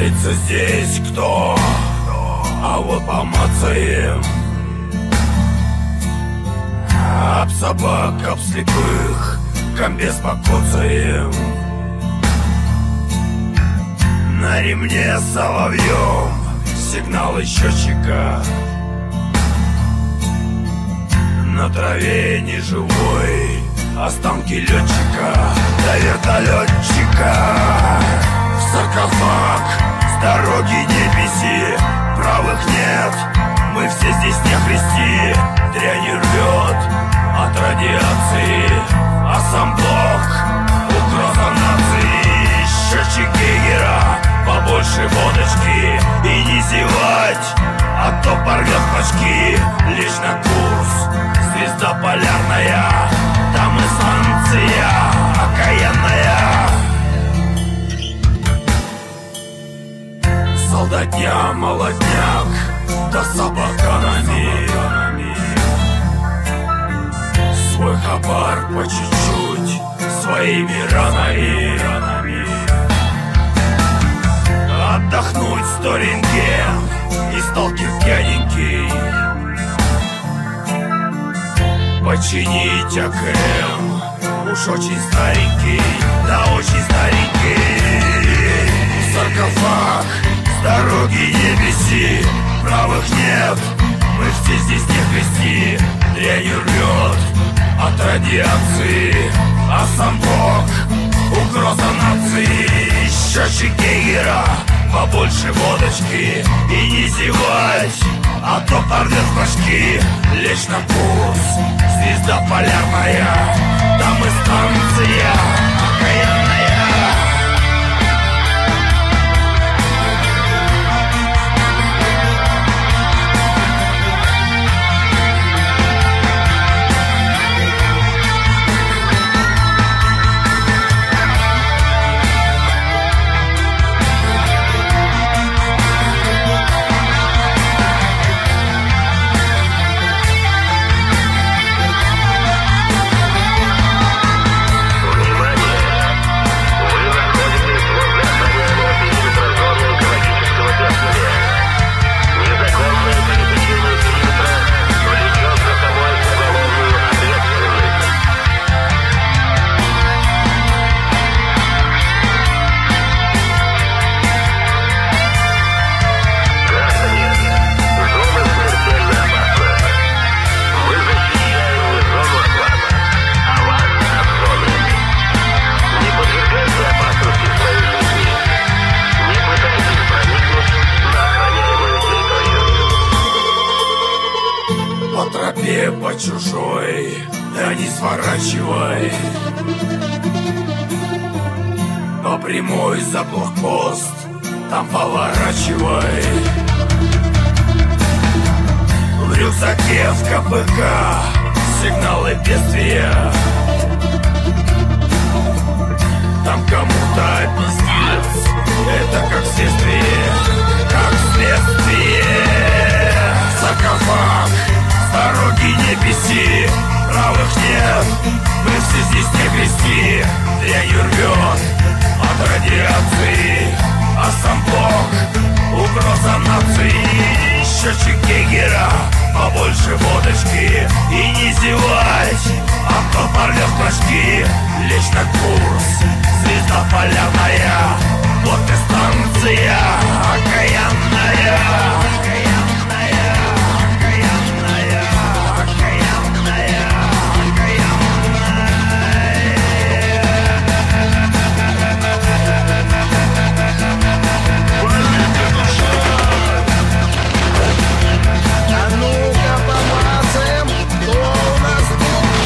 Парится здесь кто? А вот помацаем. Об собак, об слепых, комбез покоцаем. На ремне соловьем сигналы счетчика. На траве неживой останки летчика до вертолетчика. В саркофаг с дороги не виси, правых нет, мы все здесь не христи. Дрянь рвет от радиации, а сам Бог угроза нации. Счетчик Гейгера, побольше водочки и не зевать, а то порвет башки. Лишь на курс, звезда полярная, там и станция окаянная. Солдатня, молодняк, да с абаканами. Свой хабар по чуть-чуть, своими ранами. Отдохнуть сто рентген и сталкер пьяненький. Починить АКМ, уж очень старенький, да очень старенький. Саркофаг с дороги не виси, правых нет, мы все здесь не христи. Дрянь рвет от радиации, а сам Бог угроза нации. Счетчик Гейгера, побольше водочки и не зевать, а то порвет башки. Лечь на курс, звезда полярная, там и станция окаянная. По чужой, да не сворачивай. По прямой за блокпост, там поворачивай. В рюкзаке в КПК сигналы бедствия. Там кому-то пиздец, это как следствие, как следствие. Саркофаг, дороги не виси, правых нет, мы все здесь не крести. Дрянь рвет от радиации, а сам Бог угроза нации. Счетчик Гейгера, побольше водочки и не зевать, а то порвет башки. Лечь на курс, звезда полярная, вот и станция окаянная.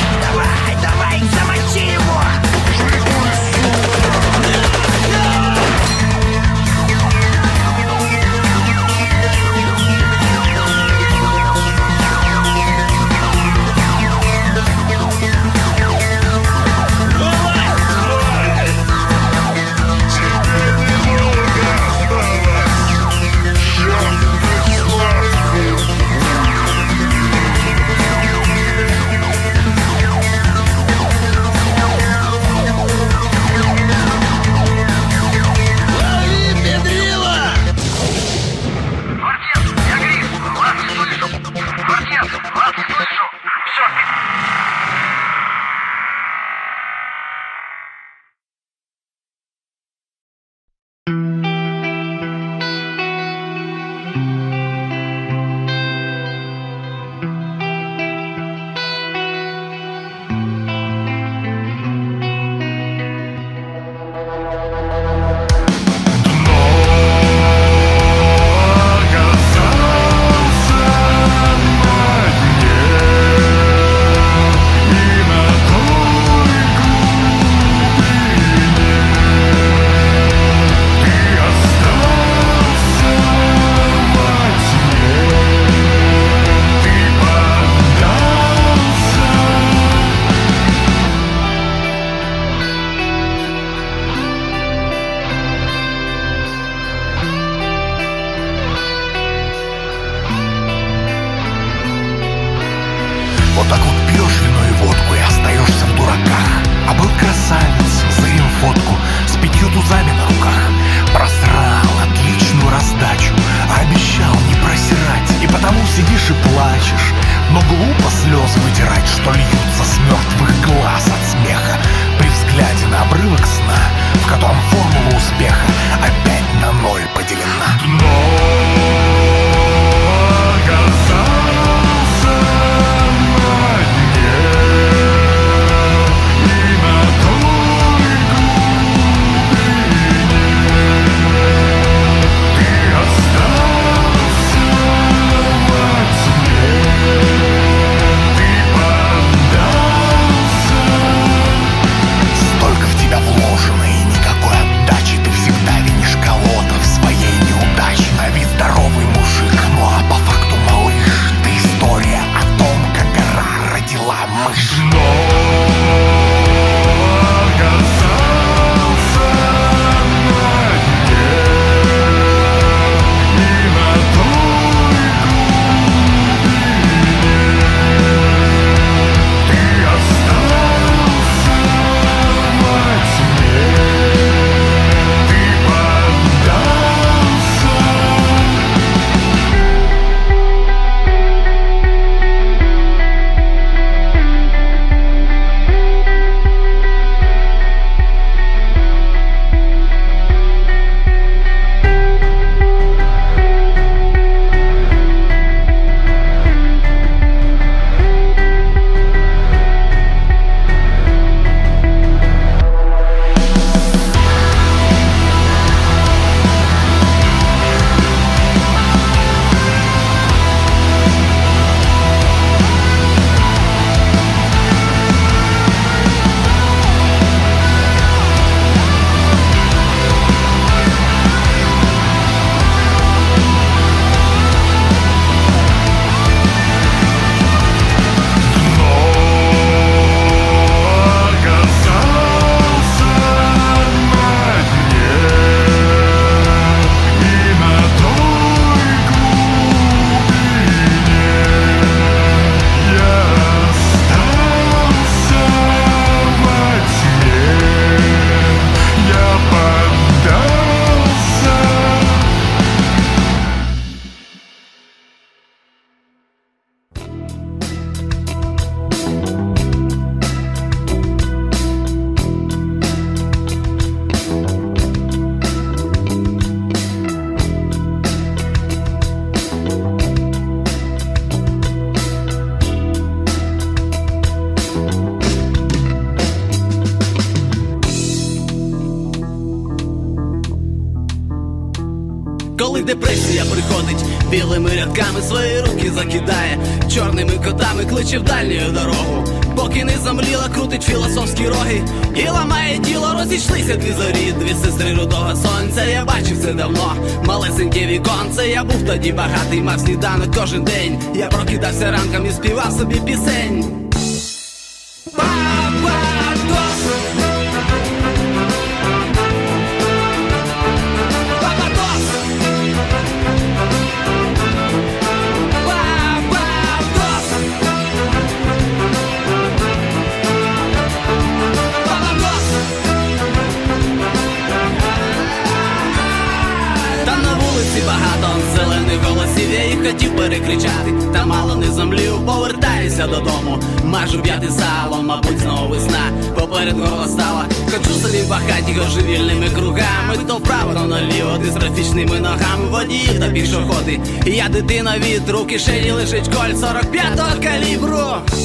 Давай, давай, замочи его! Коли депресія приходить, білими рядками свої руки закидає, чорними котами кличе в дальню дорогу. Поки не замліла, крутить філософські роги і ламає тіло, розійшлися дві зорі, дві сестри рудого сонця. Я бачив це давно, малесеньке віконце. Я був тоді багатий, мав сніданок кожен день. Я прокидався ранком і співав собі пісень. Багато зелених голосів, я їх хотів перекричати, та мало не зомлів, повертаюся додому. Мажу п'яти салом, мабуть, знову весна, поперед горло стала. Хочу собі в багаті оживільними кругами, то вправо, то наліво, дистрофічними ногами. Водії та пішоходи, я дитина від рук, кишені лежить кольт сорок п'ятого калібру.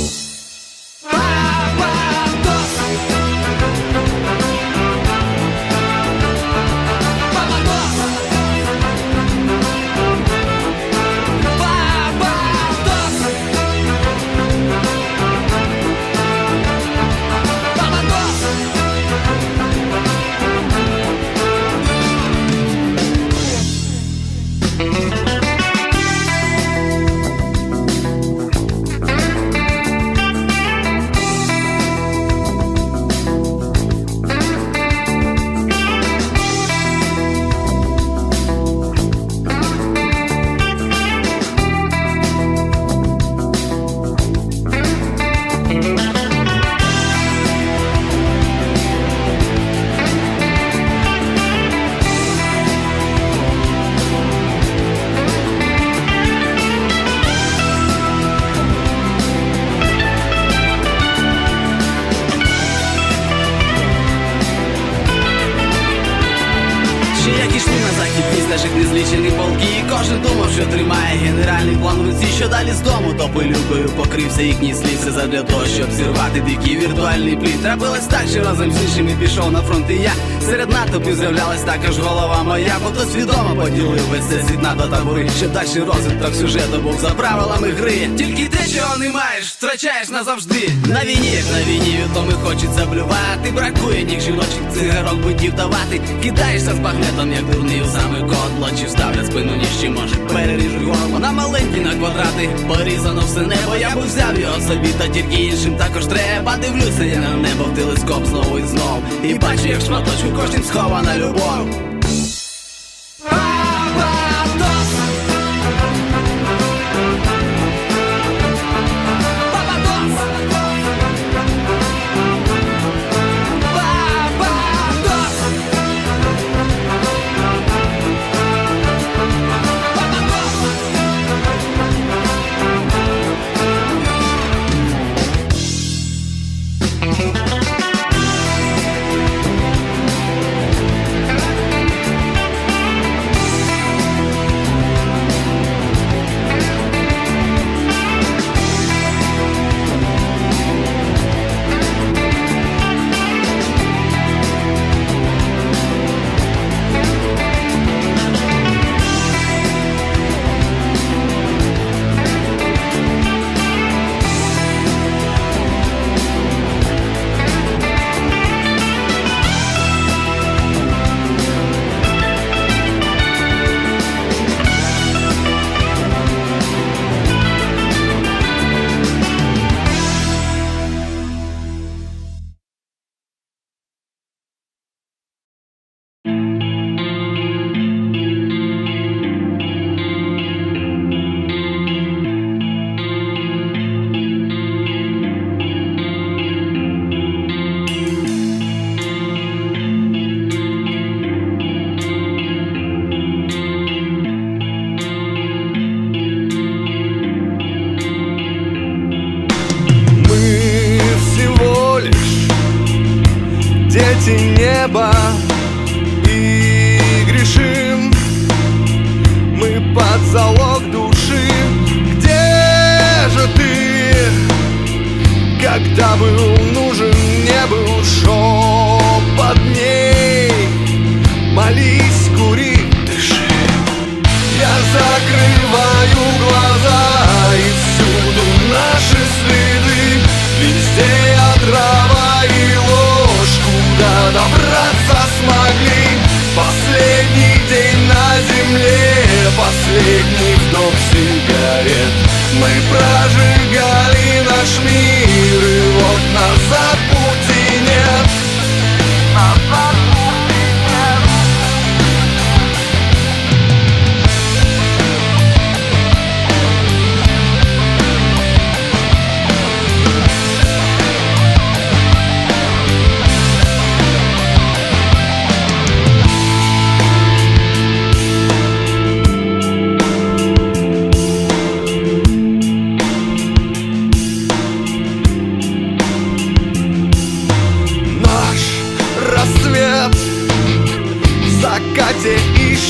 Стежить незлічені полки, і кожен думав, що тримає генеральний план в руці. Що далі з дому, то пилюкою покрився їхній слід. Все задля того, щоб зірвати дикий віртуальний плід. Трапилось так, що разом з іншими пішов на фронт і я. Серед натовпів з'являлась також голова моя, бо то свідомо поділив весь цей світ на до табори, щоб дальший розвиток сюжету був за правилами гри. Тільки те, чого не маєш, втрачаєш назавжди. На війні, як на війні, відоми хочеться блювати. Бракує ніг жіночих цигарок, битів давати. Кидаєшся з багнетом, як дурний у саме код. Лочі вставлять спину, ніж може переріжуть горло. На маленькі, на квадрати, порізано все небо. Я б взяв його собі, та тільки іншим також треба. Дивлюся я на небо в телескоп знову і знов, і бачу, як шматочку кожним схована любов. дети неба и грешим мы под залог души. Где же ты, когда был нужен, не был шепот дней? Молись, кури, дыши.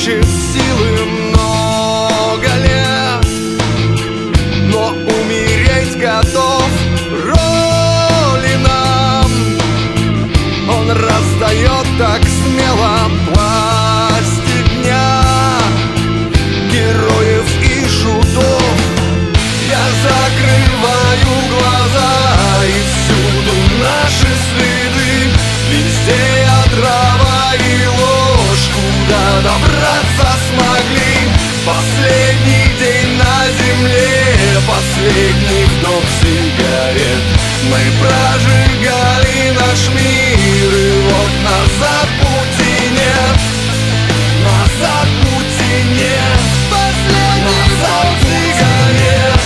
значит силы много лет, но умереть готов роли нам. Он раздает так смело власти дня героев и шутов. Я закрываю глаза, и всюду наши следы, везде отрава и ложь. Куда добраться смогли? Последний день на земле, последний вдох сигарет. Мы прожигали наш мир, и вот назад пути нет. Назад пути нет. Последний вдох сигарет.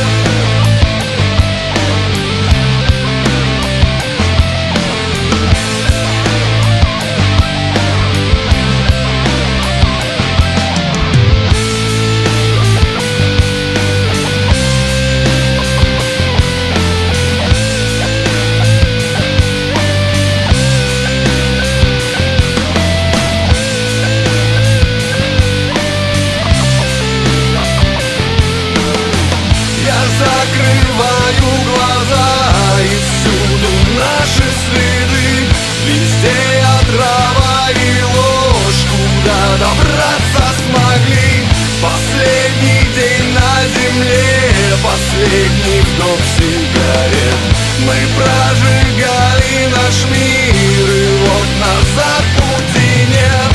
Закрываю глаза, и всюду наши следы, везде отрава и ложь. Куда добраться смогли? Последний день на земле, последний вдох сигарет. Мы прожигали наш мир, и вот назад пути нет.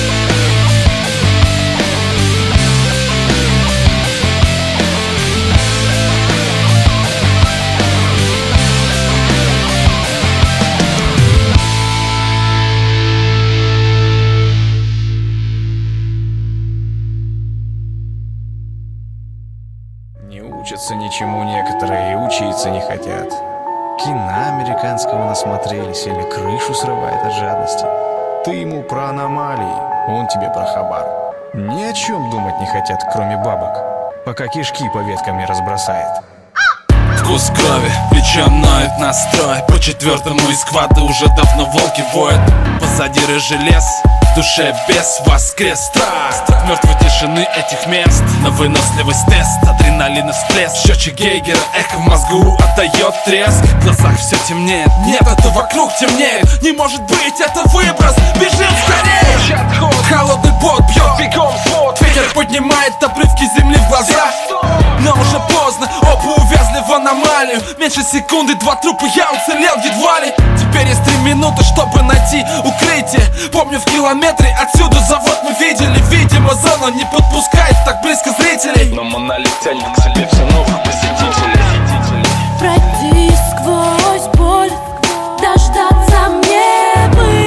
Учатся ничему некоторые и учиться не хотят. Кино американского насмотрелись или крышу срывает от жадности. Ты ему про аномалии, он тебе про хабар. Ни о чем думать не хотят, кроме бабок, пока кишки по веткам не разбросает. Вкус крови, плечо ноет настрой. По четвертому из квада уже давно волки воют. Позади рыжий лес, в душе бес воскрес. Страх мертвой тишины этих мест, на выносливость тест, адреналина всплеск. Счетчик Гейгера, эхо в мозгу отдает треск. В глазах все темнеет, нет, это вокруг темнеет. Не может быть, это выброс, бежим скорее. Холодный пот бьет бегом свод. Ветер поднимает обрывки земли в глаза. Но уже поздно, оба увязли в аномалию. Меньше секунды, два трупа, я уцелел едва ли. Теперь есть три минуты, чтобы найти укрытие. Помню, в километре отсюда завод мы видели. Видимо, зона не подпускает так близко зрителей. Но монолит тянет к себе все новых посетителей. Пройти сквозь боль, дождаться мне бы.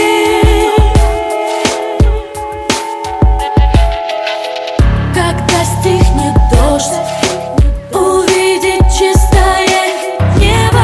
Когда стихнет дождь, увидеть чистое небо.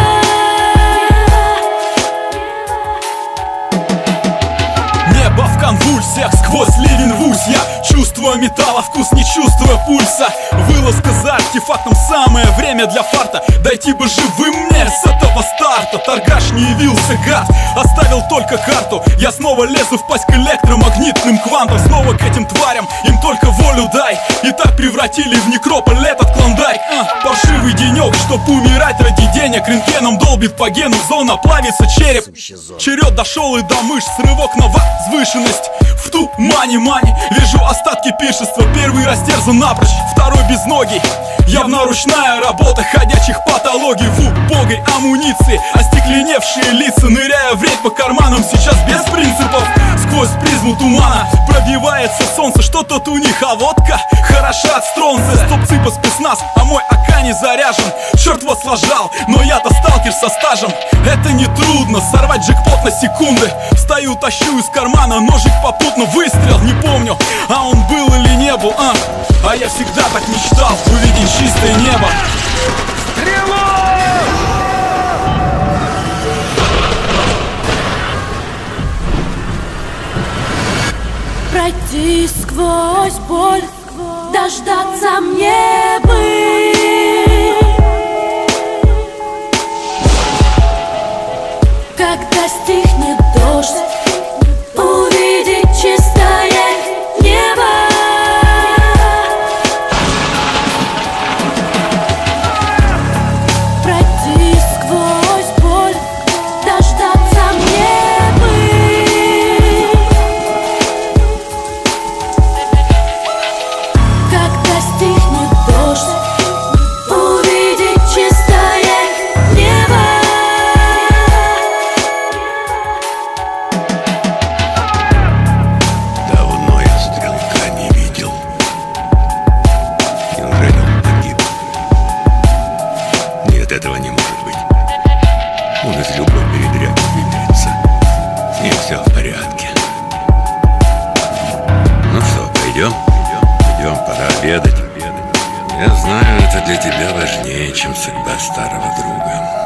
Небо в конвульсиях, сквозь ливень рвусь я. Чувствую металла вкус, не чувствуя пульса. Вылазка за артефактом, самое время для фарта. Дойти бы живым мне с этого старта. Торгаш не явился, гад, оставил только карту. Я снова лезу в пасть к электромагнитным квантам. Снова к этим тварям, им только волю дай. И так превратили в некрополь этот клондайк. а, Паршивый денек, чтоб умирать ради денег. Рентгеном долбит по гену, зона плавится череп. Черед дошел и до мышц, рывок на возвышенность. В тумане мани, вижу остатки пиршества. Первый растерзан напрочь, второй безногий. Явно ручная работа ходячих патологий. В убогой амуниции остекленевшие лица, ныряя в рейд по карманам, сейчас без принципов. Сквозь призму тумана пробивается солнце. Что тут у них, а водка хороша от стронца. Стоп, по спецназ, а мой АК не заряжен. Черт вас сложал, но я-то сталкер со стажем. Это не трудно, сорвать джекпот на секунды. Встаю, тащу из кармана ножик, попутно выстрел. Не помню, а он был или не был, а А я всегда так мечтал увидеть чистое небо. Пройти сквозь боль, дождаться мне бы. Когда стихнет дождь, увидеть чистое небо. стихнет дождь, увидеть чистое небо. Давно я стрелка не видел. Неужели он погиб? Нет, этого не может быть. Он из любой передряги выберется. С ним все в порядке. Ну что, пойдем? Идем, пора обедать. Я знаю, это для тебя важнее, чем судьба старого друга.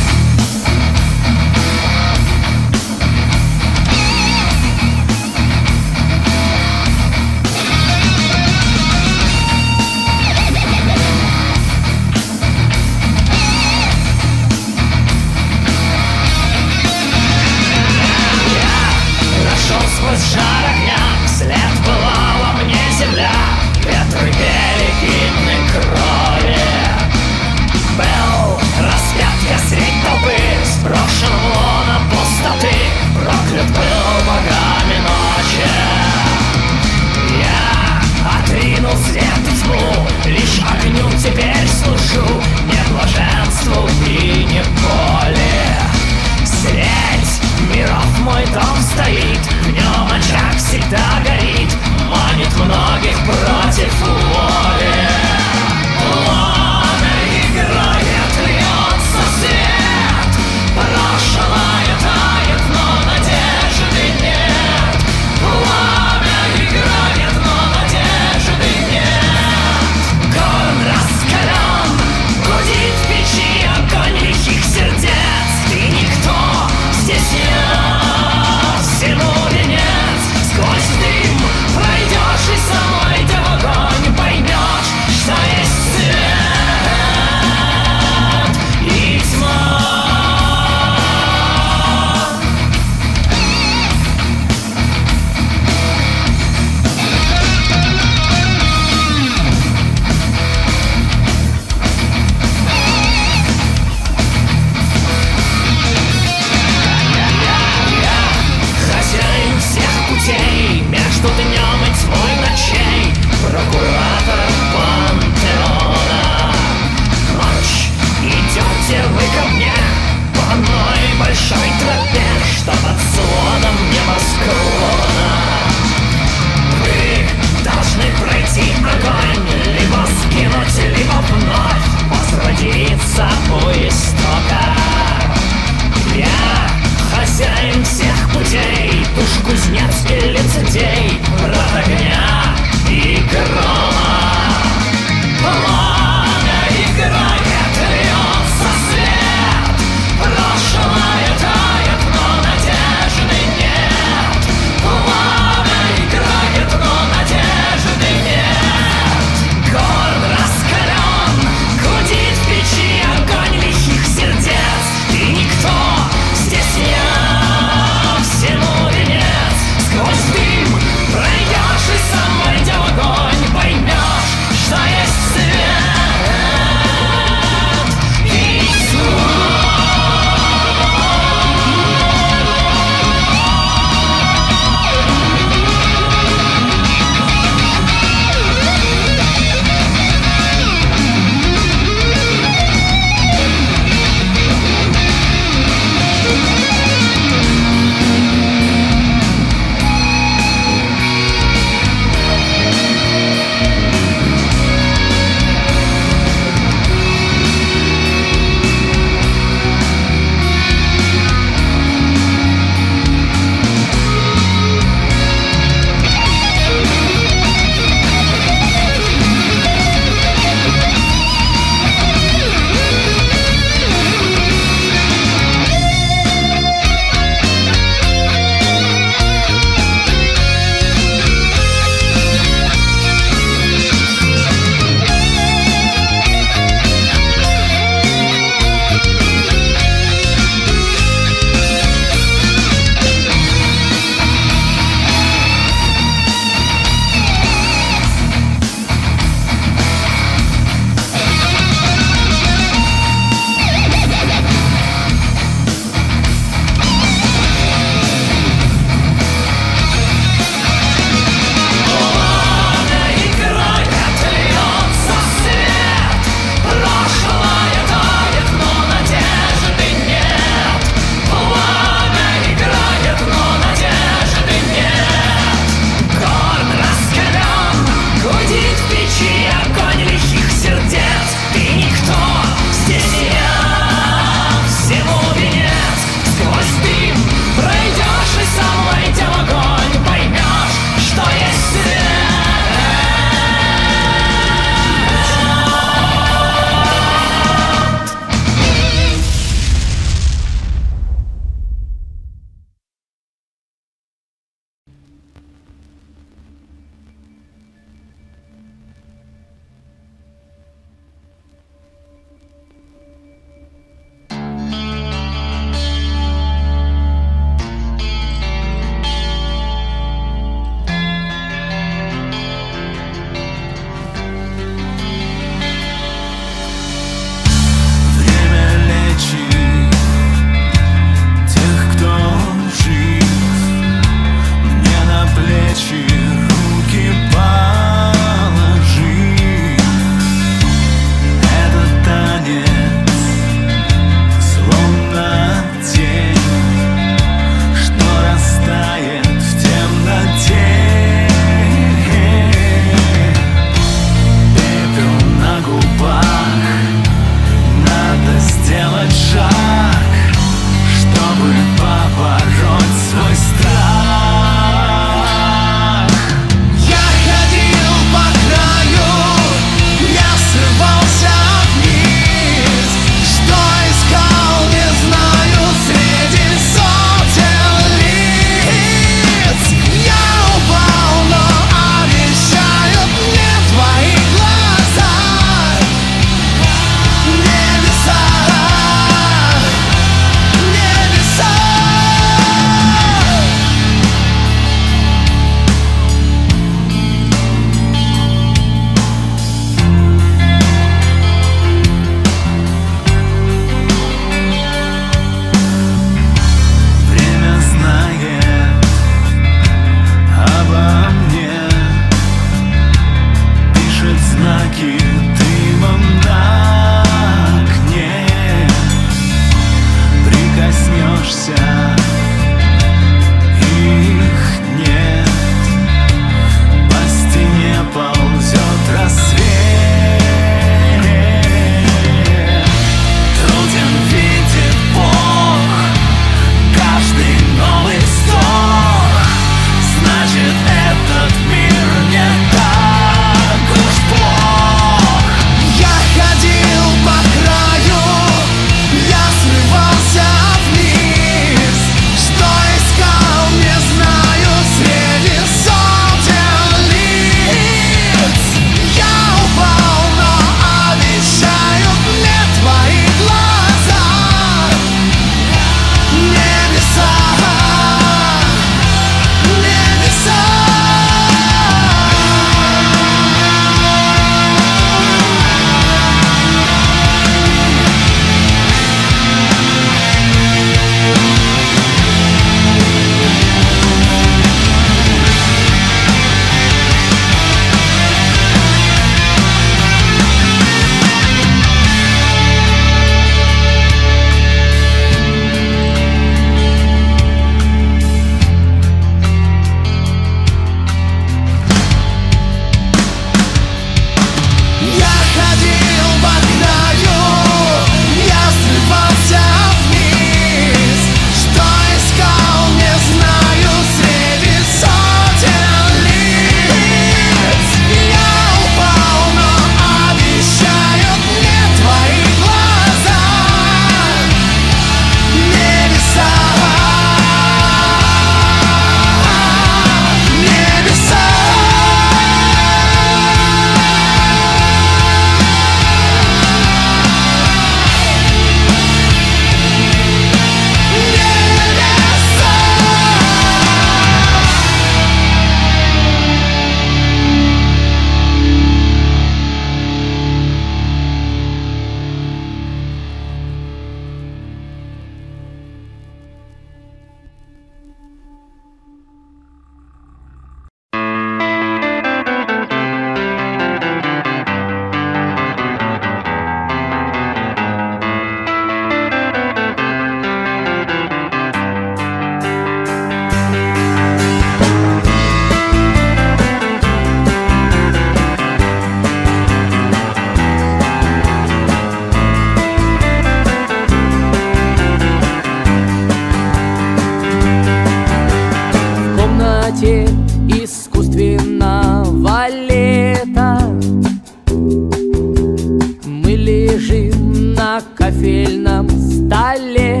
кофейном столе,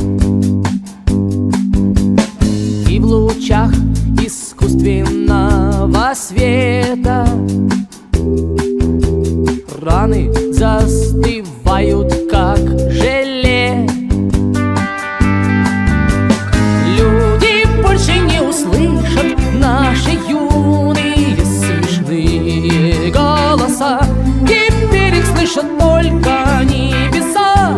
и в лучах искусственного света раны застывают, как желе. Люди больше не услышат наши юные смешные голоса. Теперь их слышат только небеса.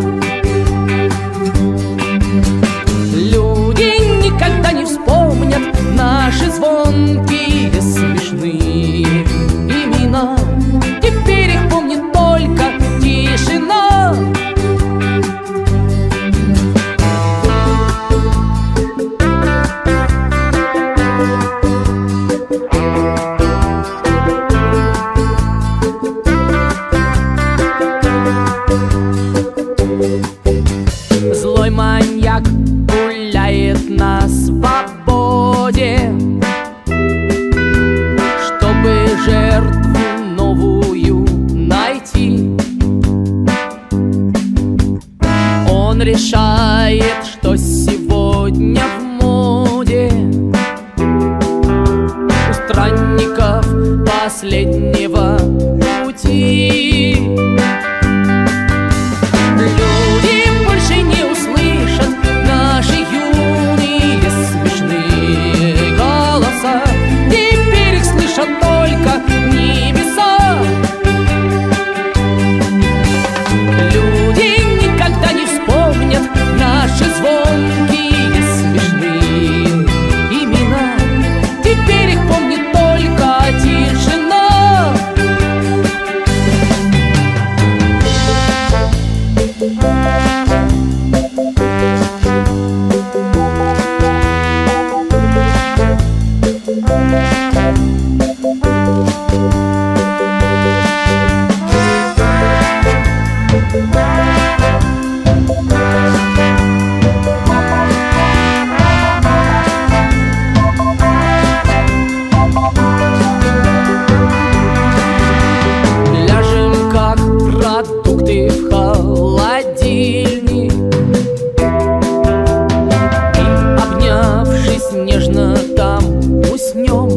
Люди никогда не вспомнят наши звонкие смешные имена. Теперь их помнит только тишина. Злой маньяк гуляет на свободе, чтобы жертву новую найти. Он решает, что сегодня в моде у странников последнего пути. Люди больше не услышат наши юные смешные голоса. Теперь их слышат только небеса. Люди никогда не вспомнят наши звонкие смешные имена. Теперь их помнит только тишина. Ляжем, как продукты в холодильник, и, обнявшись нежно, там уснем.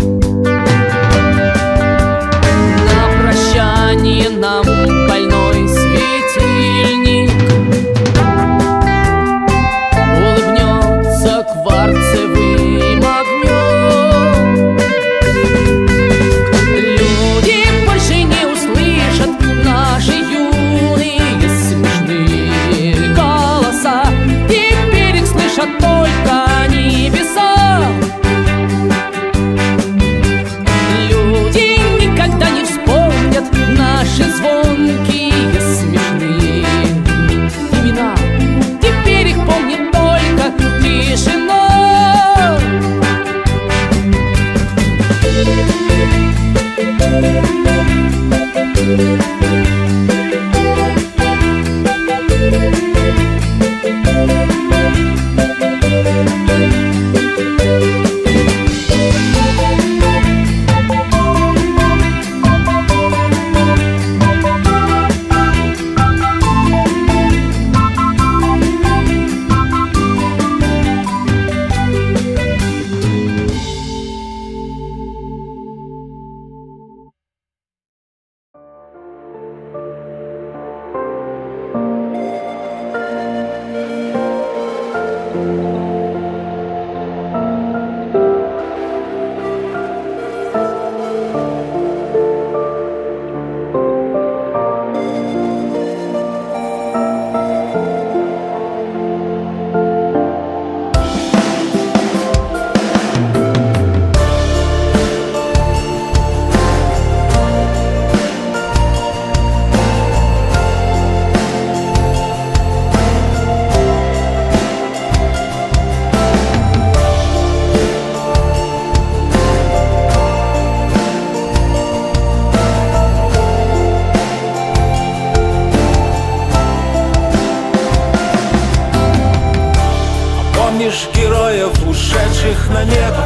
На прощание нам больной светильник улыбнется кварцевым огнем. Люди больше не услышат наши юные смешные голоса. Теперь их слышат только небеса. Люди никогда не вспомнят наши звонкие смешные имена. Теперь их помнит только тишина. Помнишь героев, ушедших на небо?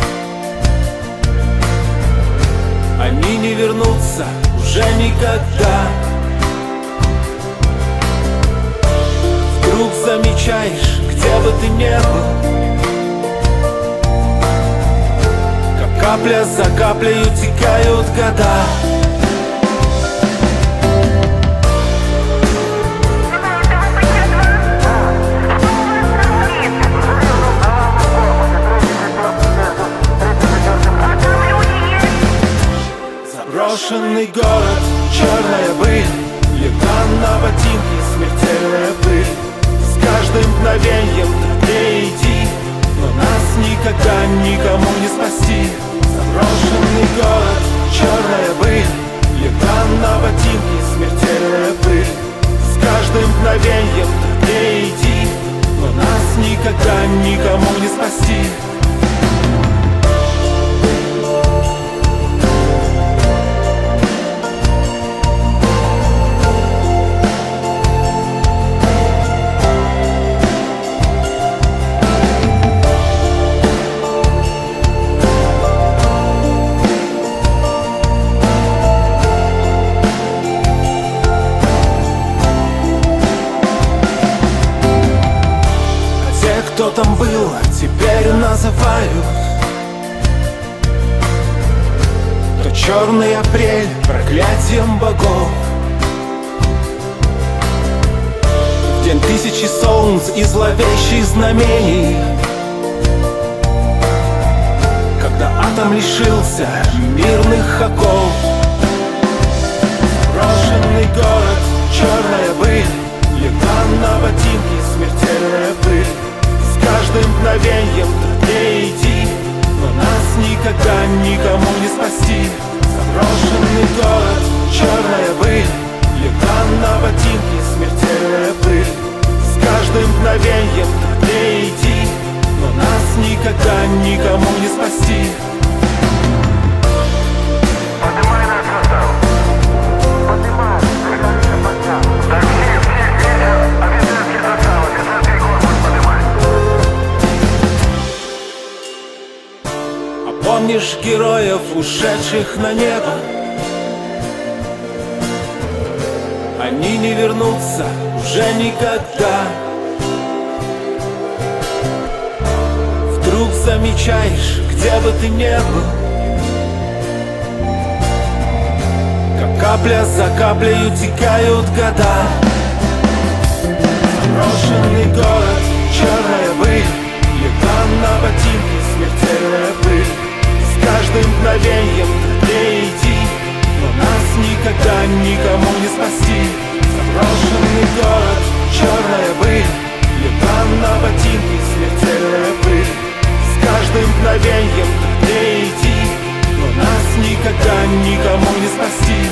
Они не вернутся уже никогда. Вдруг замечаешь, где бы ты ни был, как капля за каплей утекают года. Заброшенный город, черная быль, еда на ботинке, смертельная пыль. С каждым мгновеньем труднее идти, но нас никогда никому не спасти. Заброшенный город, черная быль, еда на ботинке, смертельная пыль. С каждым мгновеньем труднее идти, но нас никогда никому не спасти. Кто там был, теперь называют то черный апрель проклятием богов. В день тысячи солнц и зловещих знамений, когда атом лишился мирных оков. Брошенный город, черная быль, еда на ботинке, смертельная пыль. С каждым мгновеньем труднее идти, но нас никогда никому не спасти. Заброшенный город, черная быль, еда на ботинке, смертельная пыль. С каждым мгновеньем труднее идти, но нас никогда никому не спасти. Поднимай нас состав, поднимай, приходи на поднял. Так все, все, ветер, офицерский состав, офицерский корпус поднимай. Помнишь героев, ушедших на небо? Они не вернутся уже никогда. Вдруг замечаешь, где бы ты ни был, как капля за каплей утекают года. Заброшенный город, черная быль, еда на ботинке, смертельная пыль. С каждым мгновеньем труднее идти, но нас никогда никому не спасти. Заброшенный город, черная быль, еда на ботинке, смертельная пыль. С каждым мгновеньем труднее идти, но нас никогда никому не спасти.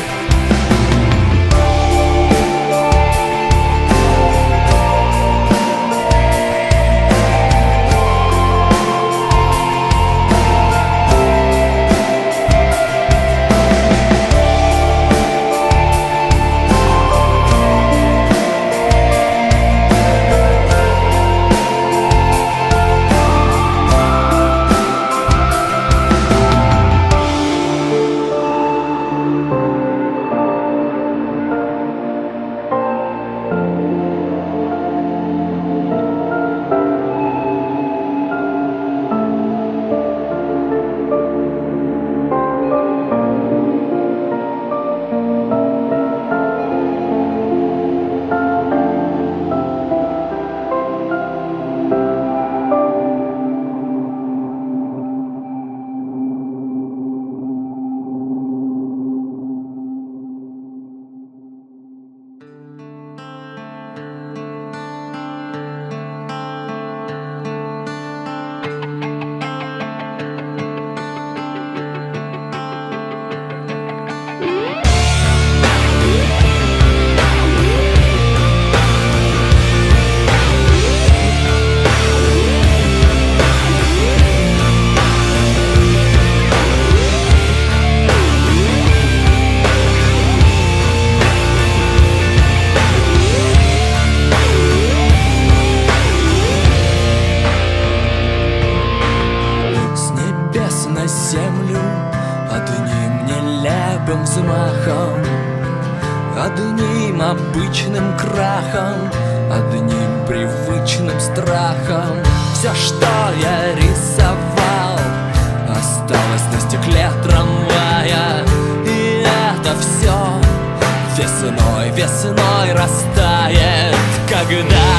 обычным крахом, одним привычным страхом. Все, что я рисовал, осталось на стекле трамвая. И это все весной, весной растает, когда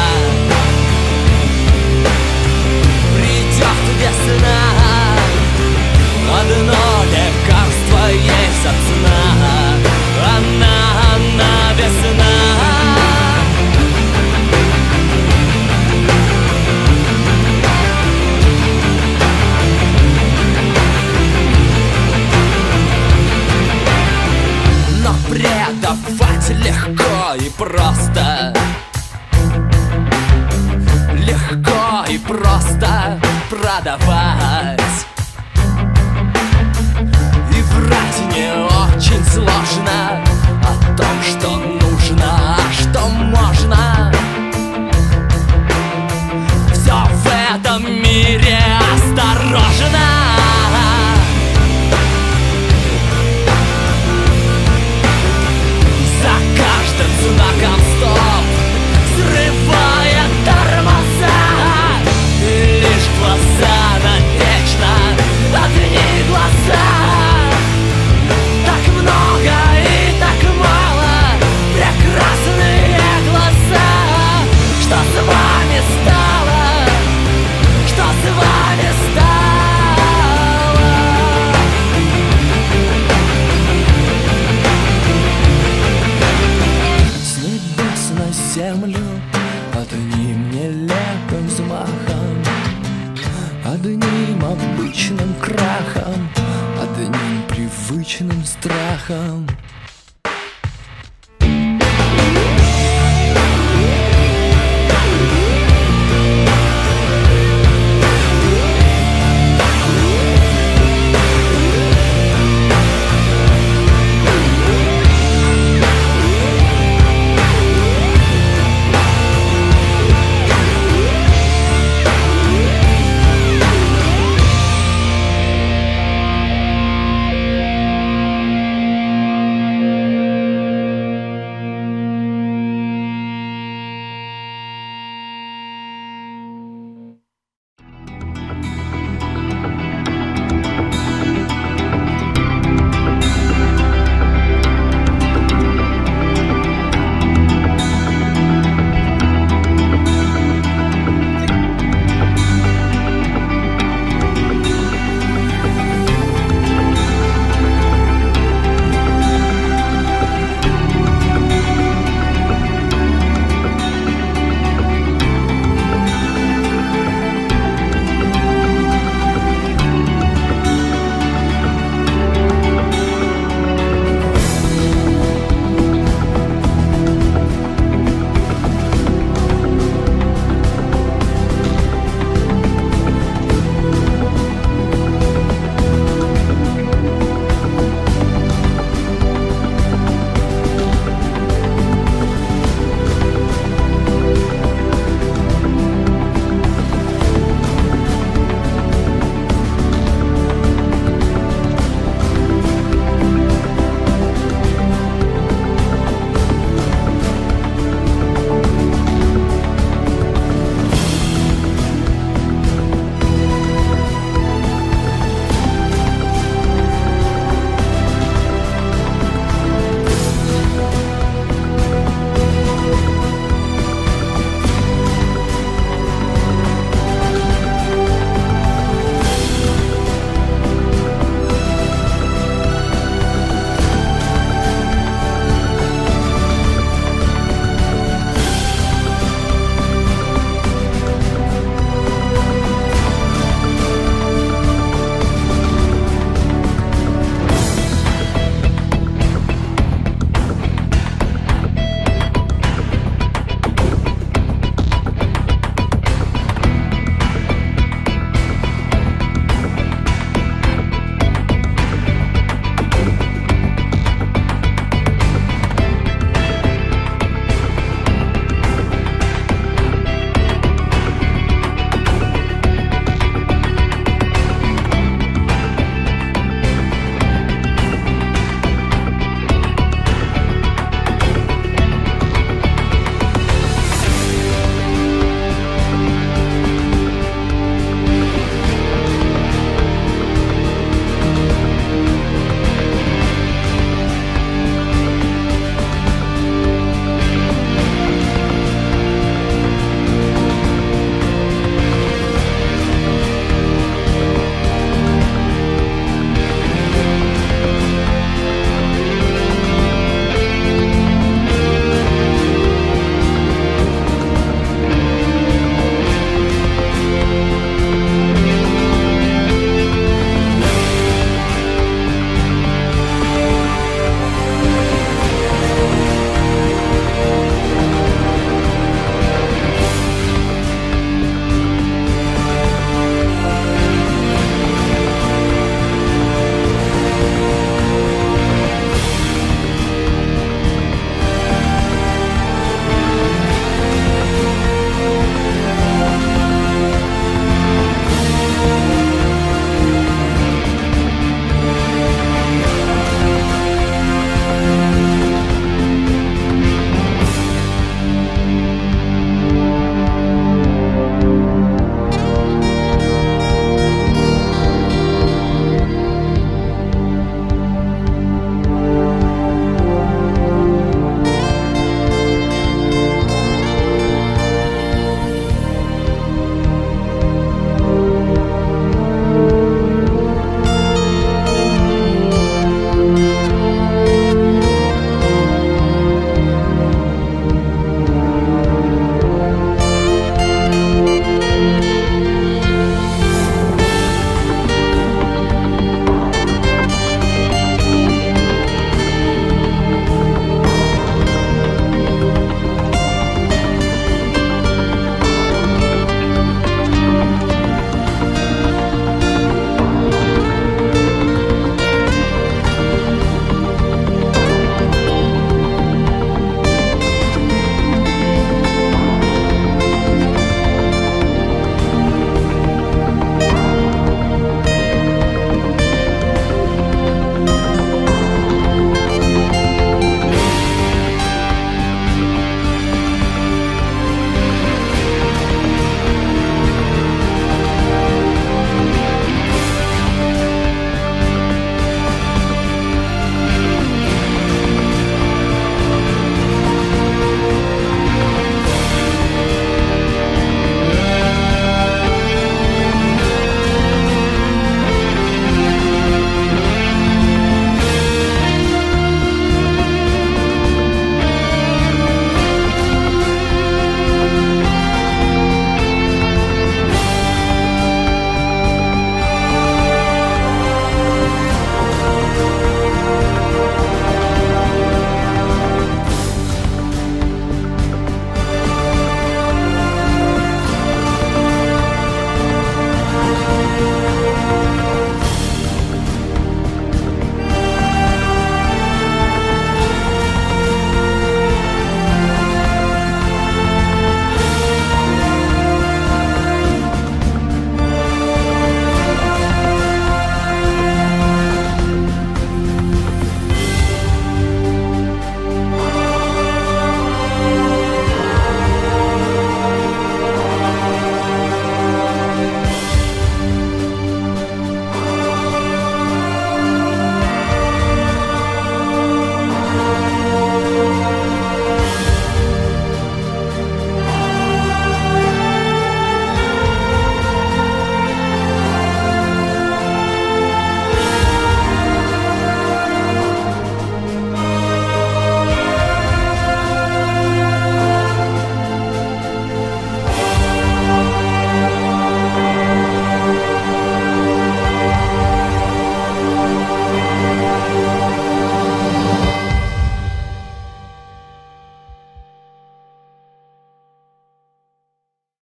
придет весна. Одно лекарство есть от сна, она, она весна. Но предавать легко и просто, легко и просто продавать